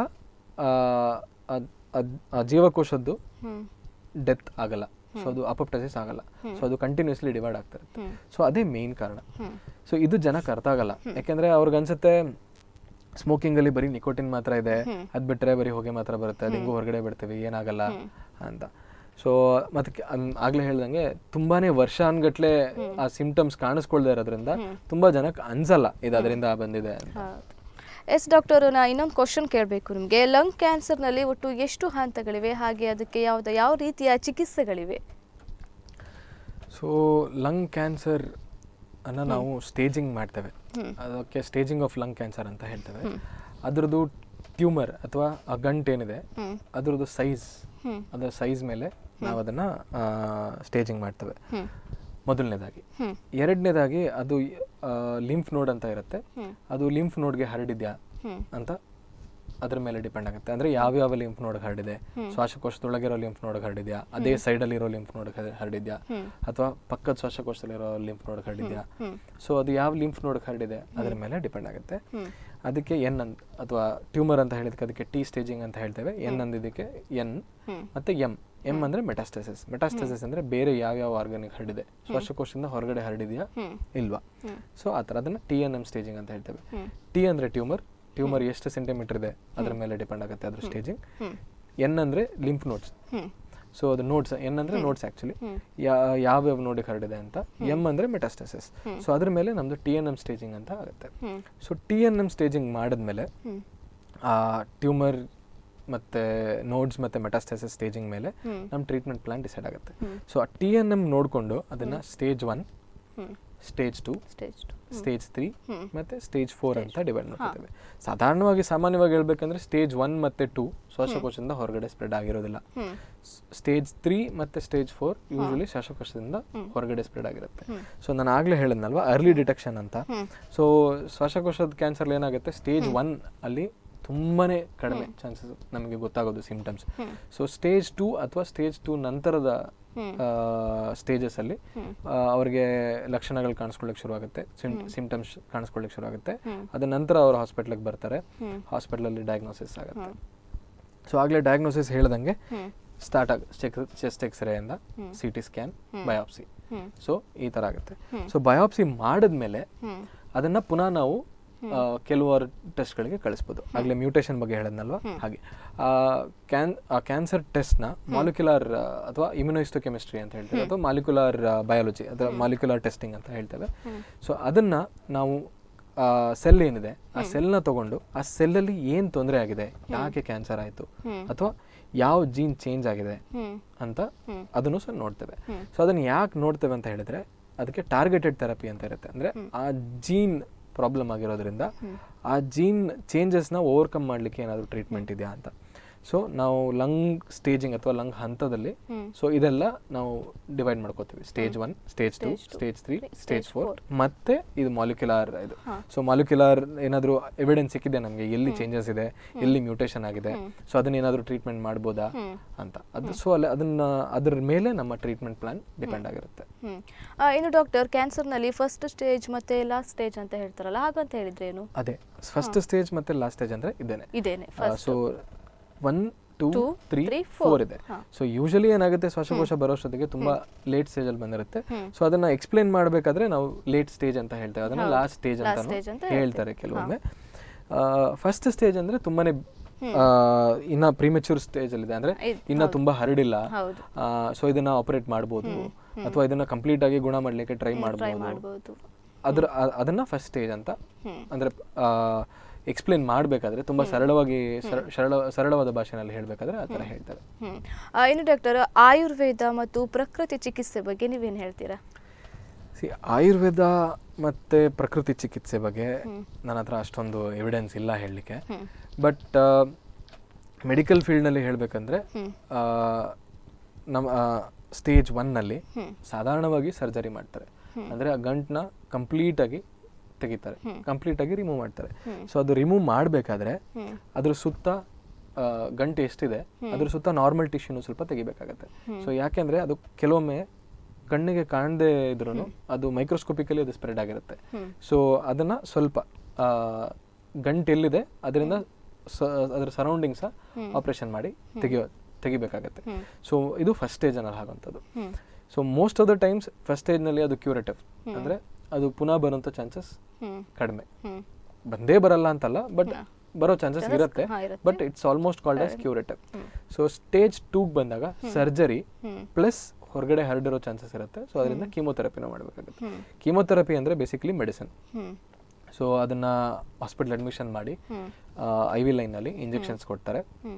ಜೀವಕೋಶದ್ದು ಡೆತ್ ಆಗಲ್ಲ, ಸೊ ಅದು ಅಪೋಪ್ಟಸಿಸ್ ಆಗಲ್ಲ, ಸೊ ಅದು ಕಂಟಿನ್ಯೂಸ್ಲಿ ಡಿವೈಡ್ ಆಗ್ತಾ ಇರುತ್ತೆ. ಸೊ ಅದೇ ಮೇನ್ ಕಾರಣ. ಸೊ ಇದು ಜನಕ್ಕೆ ಅರ್ಥ ಆಗಲ್ಲ, ಯಾಕೆಂದ್ರೆ ಅವ್ರಿಗೆ ಅನ್ಸುತ್ತೆ ಸ್ಮೋಕಿಂಗ್ ಅಲ್ಲಿ ಬರೀ ನಿಕೋಟಿನ್ ಮಾತ್ರ ಇದೆ, ಅದ್ ಬಿಟ್ರೆ ಬರೀ ಹೊಗೆ ಮಾತ್ರ ಬರುತ್ತೆ, ಅದು ಹೆಂಗೋ ಹೊರಗಡೆ ಬಿಡ್ತೀವಿ, ಏನಾಗಲ್ಲ ಅಂತ. ಸೊ ಮತ್ತೆ ಆಗ್ಲೇ ಹೇಳ್ದಂಗೆ ತುಂಬಾನೇ ವರ್ಷಾನ್ಗಟ್ಲೆ ಆ ಸಿಂಪ್ಟಮ್ಸ್ ಕಾಣಿಸ್ಕೊಳ್ದೇ ಇರೋದ್ರಿಂದ ತುಂಬಾ ಜನಕ್ಕೆ ಅನ್ಸಲ್ಲ ಇದು ಅದರಿಂದ ಬಂದಿದೆ ಅಂತ. ಎಸ್ ಡಾಕ್ಟರ್, ನಾ ಇನ್ನೊಂದು ಕ್ವಶನ್ ಕೇಳಬೇಕು ನಿಮಗೆ. ಲಂಗ್ ಕ್ಯಾನ್ಸರ್ನಲ್ಲಿ ಒಟ್ಟು ಎಷ್ಟು ಹಂತಗಳಿವೆ, ಹಾಗೆ ಅದಕ್ಕೆ ಯಾವ ರೀತಿಯ ಚಿಕಿತ್ಸೆಗಳಿವೆ? ಸೊ ಲಂಗ್ ಕ್ಯಾನ್ಸರ್ ಅನ್ನ ನಾವು ಸ್ಟೇಜಿಂಗ್ ಮಾಡ್ತೇವೆ, ಅದಕ್ಕೆ ಸ್ಟೇಜಿಂಗ್ ಆಫ್ ಲಂಗ್ ಕ್ಯಾನ್ಸರ್ ಅಂತ ಹೇಳ್ತೇವೆ. ಅದರದ್ದು ಟ್ಯೂಮರ್ ಅಥವಾ ಆ ಗಂಟು ಏನಿದೆ ಅದರದ್ದು ಅದರ ಸೈಜ್ ಮೇಲೆ ನಾವು ಅದನ್ನ ಸ್ಟೇಜಿಂಗ್ ಮಾಡ್ತೇವೆ ಮೊದಲನೇದಾಗಿ. ಎರಡನೇದಾಗಿ ಅದು ಲಿಂಫ್ ನೋಡ್ ಅಂತ ಇರುತ್ತೆ, ಅದು ಲಿಂಫ್ ನೋಡ್ಗೆ ಹರಡಿದ್ಯಾ ಅಂತ ಅದ್ರ ಮೇಲೆ ಡಿಪೆಂಡ್ ಆಗುತ್ತೆ. ಅಂದ್ರೆ ಯಾವ್ಯಾವ ಲಿಂಫ್ ನೋಡ್ ಹರಡಿದೆ, ಶ್ವಾಸಕೋಶದೊಳಗಿರೋ ಲಿಂಫ್ ನೋಡ್ ಹರಡಿದ್ಯಾ, ಅದೇ ಸೈಡ್ ಅಲ್ಲಿ ಇರೋ ಲಿಂಫ್ ನೋಡ್ ಹರಡಿದ್ಯಾ, ಅಥವಾ ಪಕ್ಕದ ಶ್ವಾಸಕೋಶದಲ್ಲಿರೋ ಲಿಂಫ್ ನೋಡ್ ಹರಡಿದ್ಯಾ. ಸೊ ಅದು ಯಾವ ಲಿಂಫ್ ನೋಡ್ ಹರಡಿದೆ ಅದ್ರ ಮೇಲೆ ಡಿಪೆಂಡ್ ಆಗುತ್ತೆ. ಅದಕ್ಕೆ ಅಥವಾ ಟ್ಯೂಮರ್ ಅಂತ ಹೇಳಿದಕ್ಕೆ ಅದಕ್ಕೆ ಟಿ ಸ್ಟೇಜಿಂಗ್ ಅಂತ ಹೇಳ್ತೇವೆ. ಅಂದಿದ್ದಕ್ಕೆ ಮತ್ತೆ ಎಂ ಅಂದ್ರೆ ಮೆಟಾಸ್ಟಸಿಸ್ ಅಂದ್ರೆ ಬೇರೆ ಯಾವ್ಯಾವ ಆರ್ಗನ್ಗೆ ಹರಡಿದೆ, ಶ್ವಾಸಕೋಶದಿಂದ ಹೊರಗಡೆ ಹರಡಿದ್ಯಾ ಇಲ್ವಾ. ಸೊ ಆ ಥರ ಅದನ್ನ TNM ಸ್ಟೇಜಿಂಗ್ ಅಂತ ಹೇಳ್ತೇವೆ. ಟಿ ಅಂದ್ರೆ ಟ್ಯೂಮರ್ ಎಷ್ಟು ಸೆಂಟಿಮೀಟರ್ ಇದೆ ಅದ್ರ ಮೇಲೆ ಡಿಪೆಂಡ್ ಆಗುತ್ತೆ ಅದ್ರ ಸ್ಟೇಜಿಂಗ್. ಅಂದ್ರೆ ಲಿಂಫ್ ನೋಡ್ಸ್. ಸೊ ಅದು ನೋಡ್ಸ್, ಅಂದ್ರೆ ನೋಡ್ಸ್ ಆಕ್ಚುಲಿ ಯಾವ್ಯಾವ ನೋಡಿಗೆ ಹರಡಿದೆ ಅಂತ. ಅಂದ್ರೆ ಮೆಟಾಸ್ಟಸಿಸ್. ಸೊ ಅದ್ರ ಮೇಲೆ ನಮ್ದು TNM ಸ್ಟೇಜಿಂಗ್ ಅಂತ ಆಗುತ್ತೆ. ಸೊ TNM ಸ್ಟೇಜಿಂಗ್ ಮಾಡಿದ್ಮೇಲೆ ಆ ಟ್ಯೂಮರ್ ಮತ್ತೆ ನೋಡ್ಸ್ ಮತ್ತೆ ಮೆಟಾಸ್ಟಸಿಸ್ ಸ್ಟೇಜಿಂಗ್ ಮೇಲೆ ನಮ್ಮ ಟ್ರೀಟ್ಮೆಂಟ್ ಪ್ಲಾನ್ ಡಿಸೈಡ್ ಆಗುತ್ತೆ. ಸೊ ಆ TNM ನೋಡಿಕೊಂಡು ಅದನ್ನ ಸ್ಟೇಜ್ 1, ಸ್ಟೇಜ್ 2, ಸ್ಟೇಜ್ 3 ಮತ್ತೆ ಸ್ಟೇಜ್ 4 ಅಂತ ಡಿವೈಡ್ ಮಾಡ್ತೇವೆ. ಸಾಮಾನ್ಯವಾಗಿ ಹೇಳ್ಬೇಕಂದ್ರೆ ಸ್ಟೇಜ್ 1 ಮತ್ತೆ 2 ಶ್ವಾಸಕೋಶದಿಂದ ಹೊರಗಡೆ ಸ್ಪ್ರೆಡ್ ಆಗಿರೋದಿಲ್ಲ. ಸ್ಟೇಜ್ 3 ಮತ್ತೆ ಸ್ಟೇಜ್ 4 ಯೂಶಲಿ ಶ್ವಾಸಕೋಶದಿಂದ ಹೊರಗಡೆ ಸ್ಪ್ರೆಡ್ ಆಗಿರುತ್ತೆ. ಸೊ ನಾನು ಆಗ್ಲೇ ಹೇಳಿದ್ನಲ್ವಾ ಅರ್ಲಿ ಡಿಟೆಕ್ಷನ್ ಅಂತ. ಸೊ ಶ್ವಾಸಕೋಶದ ಕ್ಯಾನ್ಸರ್ ಏನಾಗುತ್ತೆ, ಸ್ಟೇಜ್ 1 ಅಲ್ಲಿ ತುಂಬಾನೇ ಕಡಿಮೆ ಚಾನ್ಸಸ್ ನಮಗೆ ಗೊತ್ತಾಗೋದು ಸಿಂಪ್ಟಮ್ಸ್. ಸೊ ಸ್ಟೇಜ್ 2 ಅಥವಾ ಸ್ಟೇಜ್ 2 ನಂತರದ ಸ್ಟೇಜಸ್ ಅಲ್ಲಿ ಅವ್ರಿಗೆ ಲಕ್ಷಣಗಳು ಕಾಣಿಸ್ಕೊಳ್ಳಿಕ್ಕೆ ಶುರು ಆಗುತ್ತೆ, ಸಿಂಪ್ಟಮ್ಸ್ ಕಾಣಿಸ್ಕೊಳ್ಳಿಕ್ಕೆ ಶುರು ಆಗುತ್ತೆ. ಅದ ನಂತರ ಅವರು ಹಾಸ್ಪಿಟ್ಲಿಗೆ ಬರ್ತಾರೆ, ಹಾಸ್ಪಿಟಲ್ ಅಲ್ಲಿ ಡಯಾಗ್ನೋಸಿಸ್ ಆಗುತ್ತೆ. ಸೊ ಆಗಲೇ ಡಯಾಗ್ನೋಸಿಸ್ ಹೇಳ್ದಂಗೆ ಸ್ಟಾರ್ಟ್ ಚೆಸ್ಟ್ ಎಕ್ಸ್ರೇಯಿಂದ CT ಸ್ಕ್ಯಾನ್, ಬಯಾಪ್ಸಿ. ಸೊ ಈ ಥರ ಆಗುತ್ತೆ. ಸೊ ಬಯಾಪ್ಸಿ ಮಾಡಿದ್ಮೇಲೆ ಅದನ್ನು ಪುನಃ ನಾವು ಕೆಲವಾರು ಟೆಸ್ಟ್ಗಳಿಗೆ ಕಳಿಸ್ಬೋದು. ಆಗಲೇ ಮ್ಯೂಟೇಷನ್ ಬಗ್ಗೆ ಹೇಳಿದ್ನಲ್ವ, ಹಾಗೆ ಕ್ಯಾನ್ಸರ್ ಟೆಸ್ಟ್ನ ಮಾಲಿಕ್ಯುಲರ್ ಅಥವಾ ಇಮ್ಯುನೋಹಿಸ್ಟೋಕೆಮಿಸ್ಟ್ರಿ ಅಂತ ಹೇಳ್ತೇವೆ, ಅಥವಾ ಮಾಲಿಕ್ಯುಲರ್ ಬಯಾಲಜಿ ಅಥವಾ ಮಾಲಿಕ್ಯುಲರ್ ಟೆಸ್ಟಿಂಗ್ ಅಂತ ಹೇಳ್ತೇವೆ. ಸೊ ಅದನ್ನು ನಾವು ಸೆಲ್ ಏನಿದೆ ಆ ಸೆಲ್ನ ತಗೊಂಡು ಆ ಸೆಲ್ಲಲ್ಲಿ ಏನು ತೊಂದರೆ ಆಗಿದೆ, ಯಾಕೆ ಕ್ಯಾನ್ಸರ್ ಆಯಿತು, ಅಥವಾ ಯಾವ ಜೀನ್ ಚೇಂಜ್ ಆಗಿದೆ ಅಂತ ಅದನ್ನು ಸಹ ನೋಡ್ತೇವೆ. ಸೊ ಅದನ್ನು ಯಾಕೆ ನೋಡ್ತೇವೆ ಅಂತ ಹೇಳಿದ್ರೆ ಅದಕ್ಕೆ ಟಾರ್ಗೆಟೆಡ್ ಥೆರಪಿ ಅಂತ ಇರುತ್ತೆ. ಅಂದರೆ ಆ ಜೀನ್ ಪ್ರಾಬ್ಲಮ್ ಆಗಿರೋದ್ರಿಂದ ಆ ಜೀನ್ ಚೇಂಜಸ್ನ ಓವರ್ಕಮ್ ಮಾಡಲಿಕ್ಕೆ ಏನಾದರೂ ಟ್ರೀಟ್ಮೆಂಟ್ ಇದೆಯಾ ಅಂತ. ಸೊ ನಾವು ಲಂಗ್ ಸ್ಟೇಜಿಂಗ್ ಅಥವಾ ಲಂಗ್ ಹಂತದಲ್ಲಿ ಸೊ ಇದೆಲ್ಲ ನಾವು ಡಿವೈಡ್ ಮಾಡ್ಕೋತೀವಿ. ಸ್ಟೇಜ್ 1, ಸ್ಟೇಜ್ 2, ಸ್ಟೇಜ್ 3, ಸ್ಟೇಜ್ 4, ಮತ್ತೆ ಇದು ಮಾಲಿಕ್ಯುಲರ್ ಇದು. ಸೊ ಮಾಲಿಕ್ಯುಲರ್ ಏನಾದರೂ ಎವಿಡೆನ್ಸ್ ಸಿಕ್ಕಿದೆ ನಮಗೆ, ಎಲ್ಲಿ ಚೇಂಜಸ್ ಇದೆ, ಎಲ್ಲಿ ಮ್ಯೂಟೇಷನ್ ಆಗಿದೆ, ಸೊ ಅದನ್ನ ಏನಾದರೂ ಟ್ರೀಟ್ಮೆಂಟ್ ಮಾಡ್ಬೋದಾ ಅಂತ. ಅದು ಸೊ ಅದನ್ನ ಅದ್ರ ಮೇಲೆ ನಮ್ಮ ಟ್ರೀಟ್ಮೆಂಟ್ ಪ್ಲಾನ್ ಡಿಪೆಂಡ್ ಆಗಿರುತ್ತೆ. ಇನ್ನು ಡಾಕ್ಟರ್, ಕ್ಯಾನ್ಸರ್ನಲ್ಲಿ ಫಸ್ಟ್ ಸ್ಟೇಜ್ ಮತ್ತೆ ಲಾಸ್ಟ್ ಸ್ಟೇಜ್ ಅಂತ ಹೇಳ್ತಾರಲ್ಲ, ಹಾಗಂತ ಹೇಳಿದ್ರೆ ಏನು? ಅದೇ ಫಸ್ಟ್ ಸ್ಟೇಜ್ ಮತ್ತೆ ಲಾಸ್ಟ್ ಸ್ಟೇಜ್ ಅಂದ್ರೆ ಇದೇನೆ. ಸೊ 1, 2, 3, 4 ಇದೆ. ಸೊ ಯೂಶಲಿ ಏನಾಗುತ್ತೆ, ಶ್ವಾಸಕೋಶ ಬರೋಷ್ಟೊತ್ತಿಗೆ ತುಂಬಾ ಲೇಟ್ ಸ್ಟೇಜ್ ಅಲ್ಲಿ ಬಂದಿರುತ್ತೆ. ಸೊ ಅದನ್ನ ಎಕ್ಸ್ಪ್ಲೇನ್ ಮಾಡಬೇಕಾದ್ರೆ ನಾವು ಲೇಟ್ ಸ್ಟೇಜ್ ಅಂತ ಹೇಳ್ತೇವೆ, ಅದನ್ನ ಲಾಸ್ಟ್ ಸ್ಟೇಜ್ ಅಂತ ಹೇಳ್ತಾರೆ ಕೆಲವೊಮ್ಮೆ. ಫಸ್ಟ್ ಸ್ಟೇಜ್ ಅಂದ್ರೆ ತುಂಬಾನೇ ಇನ್ನ ಪ್ರಿಮೆಚೂರ್ ಸ್ಟೇಜ್ ಅಲ್ಲಿ ಇದೆ, ಅಂದ್ರೆ ಇನ್ನ ತುಂಬಾ ಹರಡಿಲ್ಲ. ಸೊ ಇದನ್ನ ಆಪರೇಟ್ ಮಾಡಬಹುದು ಅಥವಾ ಇದನ್ನ ಕಂಪ್ಲೀಟ್ ಆಗಿ ಗುಣ ಮಾಡ್ಲಿಕ್ಕೆ ಟ್ರೈ ಮಾಡಬಹುದು. ಅದನ್ನ ಫಸ್ಟ್ ಸ್ಟೇಜ್ ಅಂತ ಅಂದ್ರೆ ಎಕ್ಸ್ಪ್ಲೇನ್ ಮಾಡಬೇಕಾದ್ರೆ ತುಂಬಾ ಸರಳವಾದ ಭಾಷೆನಲ್ಲಿ ಹೇಳಬೇಕಾದ್ರೆ ಆ ಥರ ಹೇಳ್ತಾರೆ. ಇನ್ನು ಡಾಕ್ಟರ್, ಆಯುರ್ವೇದ ಮತ್ತು ಪ್ರಕೃತಿ ಚಿಕಿತ್ಸೆ ಬಗ್ಗೆ ನೀವೇನು ಹೇಳ್ತೀರಾ? ಆಯುರ್ವೇದ ಮತ್ತೆ ಪ್ರಕೃತಿ ಚಿಕಿತ್ಸೆ ಬಗ್ಗೆ ನನ್ನ ಹತ್ರ ಅಷ್ಟೊಂದು ಎವಿಡೆನ್ಸ್ ಇಲ್ಲ ಹೇಳಲಿಕ್ಕೆ. ಬಟ್ ಮೆಡಿಕಲ್ ಫೀಲ್ಡ್ನಲ್ಲಿ ಹೇಳಬೇಕಂದ್ರೆ ನಮ್ಮ ಸ್ಟೇಜ್ 1ನಲ್ಲಿ ಸಾಧಾರಣವಾಗಿ ಸರ್ಜರಿ ಮಾಡ್ತಾರೆ. ಅಂದರೆ ಆ ಗಂಟನ್ನ ಕಂಪ್ಲೀಟ್ ಆಗಿ ತೆಗಿತಾರೆ, ಕಂಪ್ಲೀಟ್ ಆಗಿ ರಿಮೂವ್ ಮಾಡ್ತಾರೆ. ಸೊ ಅದು ರಿಮೂವ್ ಮಾಡಬೇಕಾದ್ರೆ ಅದ್ರ ಸುತ್ತ ಗಂಟು ಎಷ್ಟಿದೆ ಅದ್ರ ಸುತ್ತ ನಾರ್ಮಲ್ ಟಿಶ್ಯೂನು ಸ್ವಲ್ಪ ತೆಗಿಬೇಕಾಗತ್ತೆ. ಸೊ ಯಾಕೆಂದ್ರೆ ಅದು ಕೆಲವೊಮ್ಮೆ ಕಣ್ಣಿಗೆ ಕಾಣದೇ ಇದ್ರೂ ಅದು ಮೈಕ್ರೋಸ್ಕೋಪಿಕಲಿ ಅದು ಸ್ಪ್ರೆಡ್ ಆಗಿರುತ್ತೆ. ಸೊ ಅದನ್ನ ಸ್ವಲ್ಪ ಗಂಟು ಎಲ್ಲಿದೆ ಅದರಿಂದ ಅದರ ಸರೌಂಡಿಂಗ್ಸ್ ಆಪರೇಷನ್ ಮಾಡಿ ತೆಗಿಬೇಕಾಗತ್ತೆ. ಸೊ ಇದು ಫಸ್ಟ್ ಸ್ಟೇಜ್ ಅಲ್ಲಿ ಆಗುವಂಥದ್ದು. So most of the times first stage ನಲ್ಲಿ ಅದು ಕ್ಯೂರೇಟಿವ್, ಅಂದ್ರೆ ಅದು ಪುನಃ ಬರುವಂತ ಚಾನ್ಸಸ್ ಕಡಿಮೆ. ಬಂದೇ ಬರಲ್ಲ ಅಂತಲ್ಲ, ಬಟ್ ಬರೋ ಚಾನ್ಸಸ್ ಇರುತ್ತೆ, but it's almost called as curative. So stage 2 ಬಂದಾಗ ಸರ್ಜರಿ ಪ್ಲಸ್ ಹೊರಗಡೆ ಹರಡಿರೋ ಚಾನ್ಸಸ್ ಇರುತ್ತೆ. ಸೊ ಅದರಿಂದ ಕೀಮೋಥೆರಪಿನ ಮಾಡಬೇಕಾಗುತ್ತೆ. ಕೀಮೋಥೆರಪಿ ಅಂದ್ರೆ ಬೇಸಿಕಲಿ ಮೆಡಿಸಿನ್. ಸೊ ಅದನ್ನ ಹಾಸ್ಪಿಟಲ್ ಅಡ್ಮಿಷನ್ ಮಾಡಿ IV ಲೈನಲ್ಲಿ ಇಂಜೆಕ್ಷನ್ಸ್ ಕೊಡ್ತಾರೆ.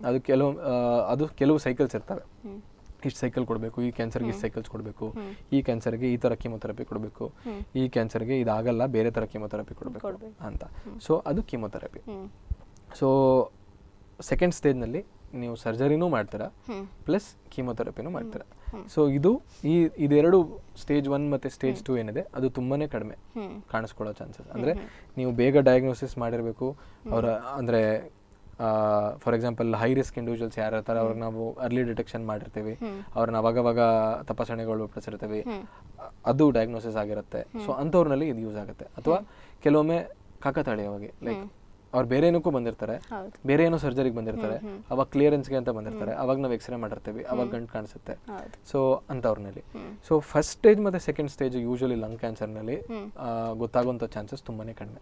ಅದು ಕೆಲವು ಸೈಕಲ್ಸ್ ಇರ್ತವೆ. ಇಷ್ಟು ಸೈಕಲ್ ಕೊಡಬೇಕು, ಈ ಕ್ಯಾನ್ಸರ್ಗೆ ಇಷ್ಟು ಸೈಕಲ್ಸ್ ಕೊಡಬೇಕು, ಈ ಕ್ಯಾನ್ಸರ್ಗೆ ಈ ಥರ ಕೀಮೋಥೆರಪಿ ಕೊಡಬೇಕು, ಈ ಕ್ಯಾನ್ಸರ್ಗೆ ಇದಾಗಲ್ಲ ಬೇರೆ ಥರ ಕೀಮೋಥೆರಪಿ ಕೊಡಬೇಕು ಅಂತ. ಸೊ ಅದು ಕೀಮೋಥೆರಪಿ. ಸೊ ಸೆಕೆಂಡ್ ಸ್ಟೇಜ್ನಲ್ಲಿ ನೀವು ಸರ್ಜರಿನೂ ಮಾಡ್ತೀರಾ ಪ್ಲಸ್ ಕೀಮೋಥೆರಪಿನೂ ಮಾಡ್ತೀರಾ. ಸೊ ಇದೆರಡು ಸ್ಟೇಜ್ 1 ಮತ್ತೆ ಸ್ಟೇಜ್ 2 ಏನಿದೆ ಅದು ತುಂಬಾನೇ ಕಡಿಮೆ ಕಾಣಿಸ್ಕೊಳ್ಳೋ ಚಾನ್ಸಸ್. ಅಂದ್ರೆ ನೀವು ಬೇಗ ಡಯಾಗ್ನೋಸಿಸ್ ಮಾಡಿರಬೇಕು. ಅವರ ಅಂದ್ರೆ for example high risk individuals ಯಾರು ಇರ್ತಾರೆ ಅವ್ರಿಗೆ ನಾವು ಅರ್ಲಿ ಡಿಟೆಕ್ಷನ್ ಮಾಡಿರ್ತೀವಿ, ಅವ್ರನ್ನ ಅವಾಗವಾಗ ತಪಾಸಣೆಗಳು ಪಡಿಸಿರ್ತೀವಿ, ಅದು ಡಯಾಗ್ನೋಸಿಸ್ ಆಗಿರುತ್ತೆ. ಸೊ ಅಂಥವ್ರಲ್ಲಿ ಇದು ಯೂಸ್ ಆಗುತ್ತೆ. ಅಥವಾ ಕೆಲವೊಮ್ಮೆ ಕಾಕತಾಳೀಯವಾಗಿ ಲೈಕ್ ಅವ್ರು ಬೇರೆ ಏನಕ್ಕೂ ಬಂದಿರ್ತಾರೆ, ಬೇರೆ ಏನೋ ಸರ್ಜರಿಗೆ ಬಂದಿರ್ತಾರೆ, ಅವಾಗ ಕ್ಲಿಯರೆನ್ಸ್ಗೆ ಅಂತ ಬಂದಿರ್ತಾರೆ, ಅವಾಗ ನಾವು ಎಕ್ಸ್ರೇ ಮಾಡಿರ್ತೀವಿ, ಅವಾಗ ಗಂಟು ಕಾಣಿಸುತ್ತೆ. ಸೊ ಅಂಥವ್ರಲ್ಲಿ ಸೊ ಫಸ್ಟ್ ಸ್ಟೇಜ್ ಮತ್ತೆ ಸೆಕೆಂಡ್ ಸ್ಟೇಜ್ ಯೂಶಲಿ ಲಂಗ್ ಕ್ಯಾನ್ಸರ್ನಲ್ಲಿ ಗೊತ್ತಾಗುವಂಥ ಚಾನ್ಸಸ್ ತುಂಬಾನೇ ಕಡಿಮೆ.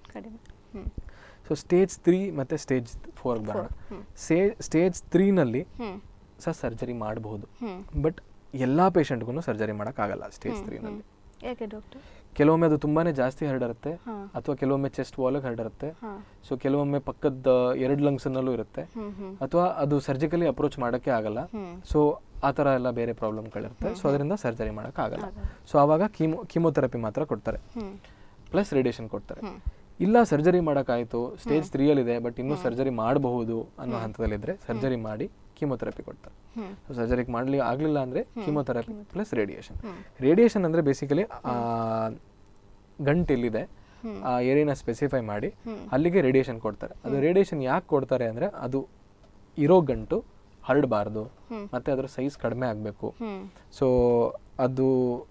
ಸೊ ಸ್ಟೇಜ್ 3 ಮತ್ತೆ ಸ್ಟೇಜ್ 4 ಬರೋಣ. ಸ್ಟೇಜ್ 3ನಲ್ಲಿ ಸಹ ಸರ್ಜರಿ ಮಾಡಬಹುದು, ಬಟ್ ಎಲ್ಲಾ ಪೇಷಂಟ್ಗೂ ಸರ್ಜರಿ ಮಾಡೋಕ್ಕಾಗಲ್ಲ ಸ್ಟೇಜ್ 3ನಲ್ಲಿ. ಕೆಲವೊಮ್ಮೆ ಅದು ತುಂಬಾನೇ ಜಾಸ್ತಿ ಹರಡಿರುತ್ತೆ, ಅಥವಾ ಕೆಲವೊಮ್ಮೆ ಚೆಸ್ಟ್ ವಾಲ್ಗೆ ಹರಡಿರುತ್ತೆ. ಸೊ ಕೆಲವೊಮ್ಮೆ ಪಕ್ಕದ 2 ಲಂಗ್ಸ್ನಲ್ಲೂ ಇರುತ್ತೆ, ಅಥವಾ ಅದು ಸರ್ಜಿಕಲಿ ಅಪ್ರೋಚ್ ಮಾಡೋಕ್ಕೆ ಆಗಲ್ಲ. ಸೊ ಆ ಥರ ಎಲ್ಲ ಬೇರೆ ಪ್ರಾಬ್ಲಮ್ಗಳಿರುತ್ತೆ. ಸೊ ಅದರಿಂದ ಸರ್ಜರಿ ಮಾಡೋಕ್ಕಾಗಲ್ಲ. ಸೊ ಆವಾಗ ಕೀಮೋಥೆರಪಿ ಮಾತ್ರ ಕೊಡ್ತಾರೆ, ಪ್ಲಸ್ ರೇಡಿಯೇಷನ್ ಕೊಡ್ತಾರೆ. ಇಲ್ಲ ಸರ್ಜರಿ ಮಾಡೋಕ್ಕಾಯಿತು, ಸ್ಟೇಜ್ 3ಯಲ್ಲಿದೆ ಬಟ್ ಇನ್ನೂ ಸರ್ಜರಿ ಮಾಡಬಹುದು ಅನ್ನೋ ಹಂತದಲ್ಲಿದ್ದರೆ ಸರ್ಜರಿ ಮಾಡಿ ಕೀಮೋಥೆರಪಿ ಕೊಡ್ತಾರೆ. ಸರ್ಜರಿ ಆಗಲಿಲ್ಲ ಅಂದರೆ ಕೀಮೋಥೆರಪಿ ಪ್ಲಸ್ ರೇಡಿಯೇಷನ್. ರೇಡಿಯೇಷನ್ ಅಂದರೆ ಬೇಸಿಕಲಿ ಗಂಟು ಎಲ್ಲಿದೆ ಆ ಏರಿಯಾನ ಸ್ಪೆಸಿಫೈ ಮಾಡಿ ಅಲ್ಲಿಗೆ ರೇಡಿಯೇಷನ್ ಕೊಡ್ತಾರೆ. ಅದು ರೇಡಿಯೇಷನ್ ಯಾಕೆ ಕೊಡ್ತಾರೆ ಅಂದರೆ ಅದು ಇರೋ ಗಂಟು ಹರಡಬಾರ್ದು ಮತ್ತು ಅದರ ಸೈಜ್ ಕಡಿಮೆ ಆಗಬೇಕು. ಸೊ ಅದು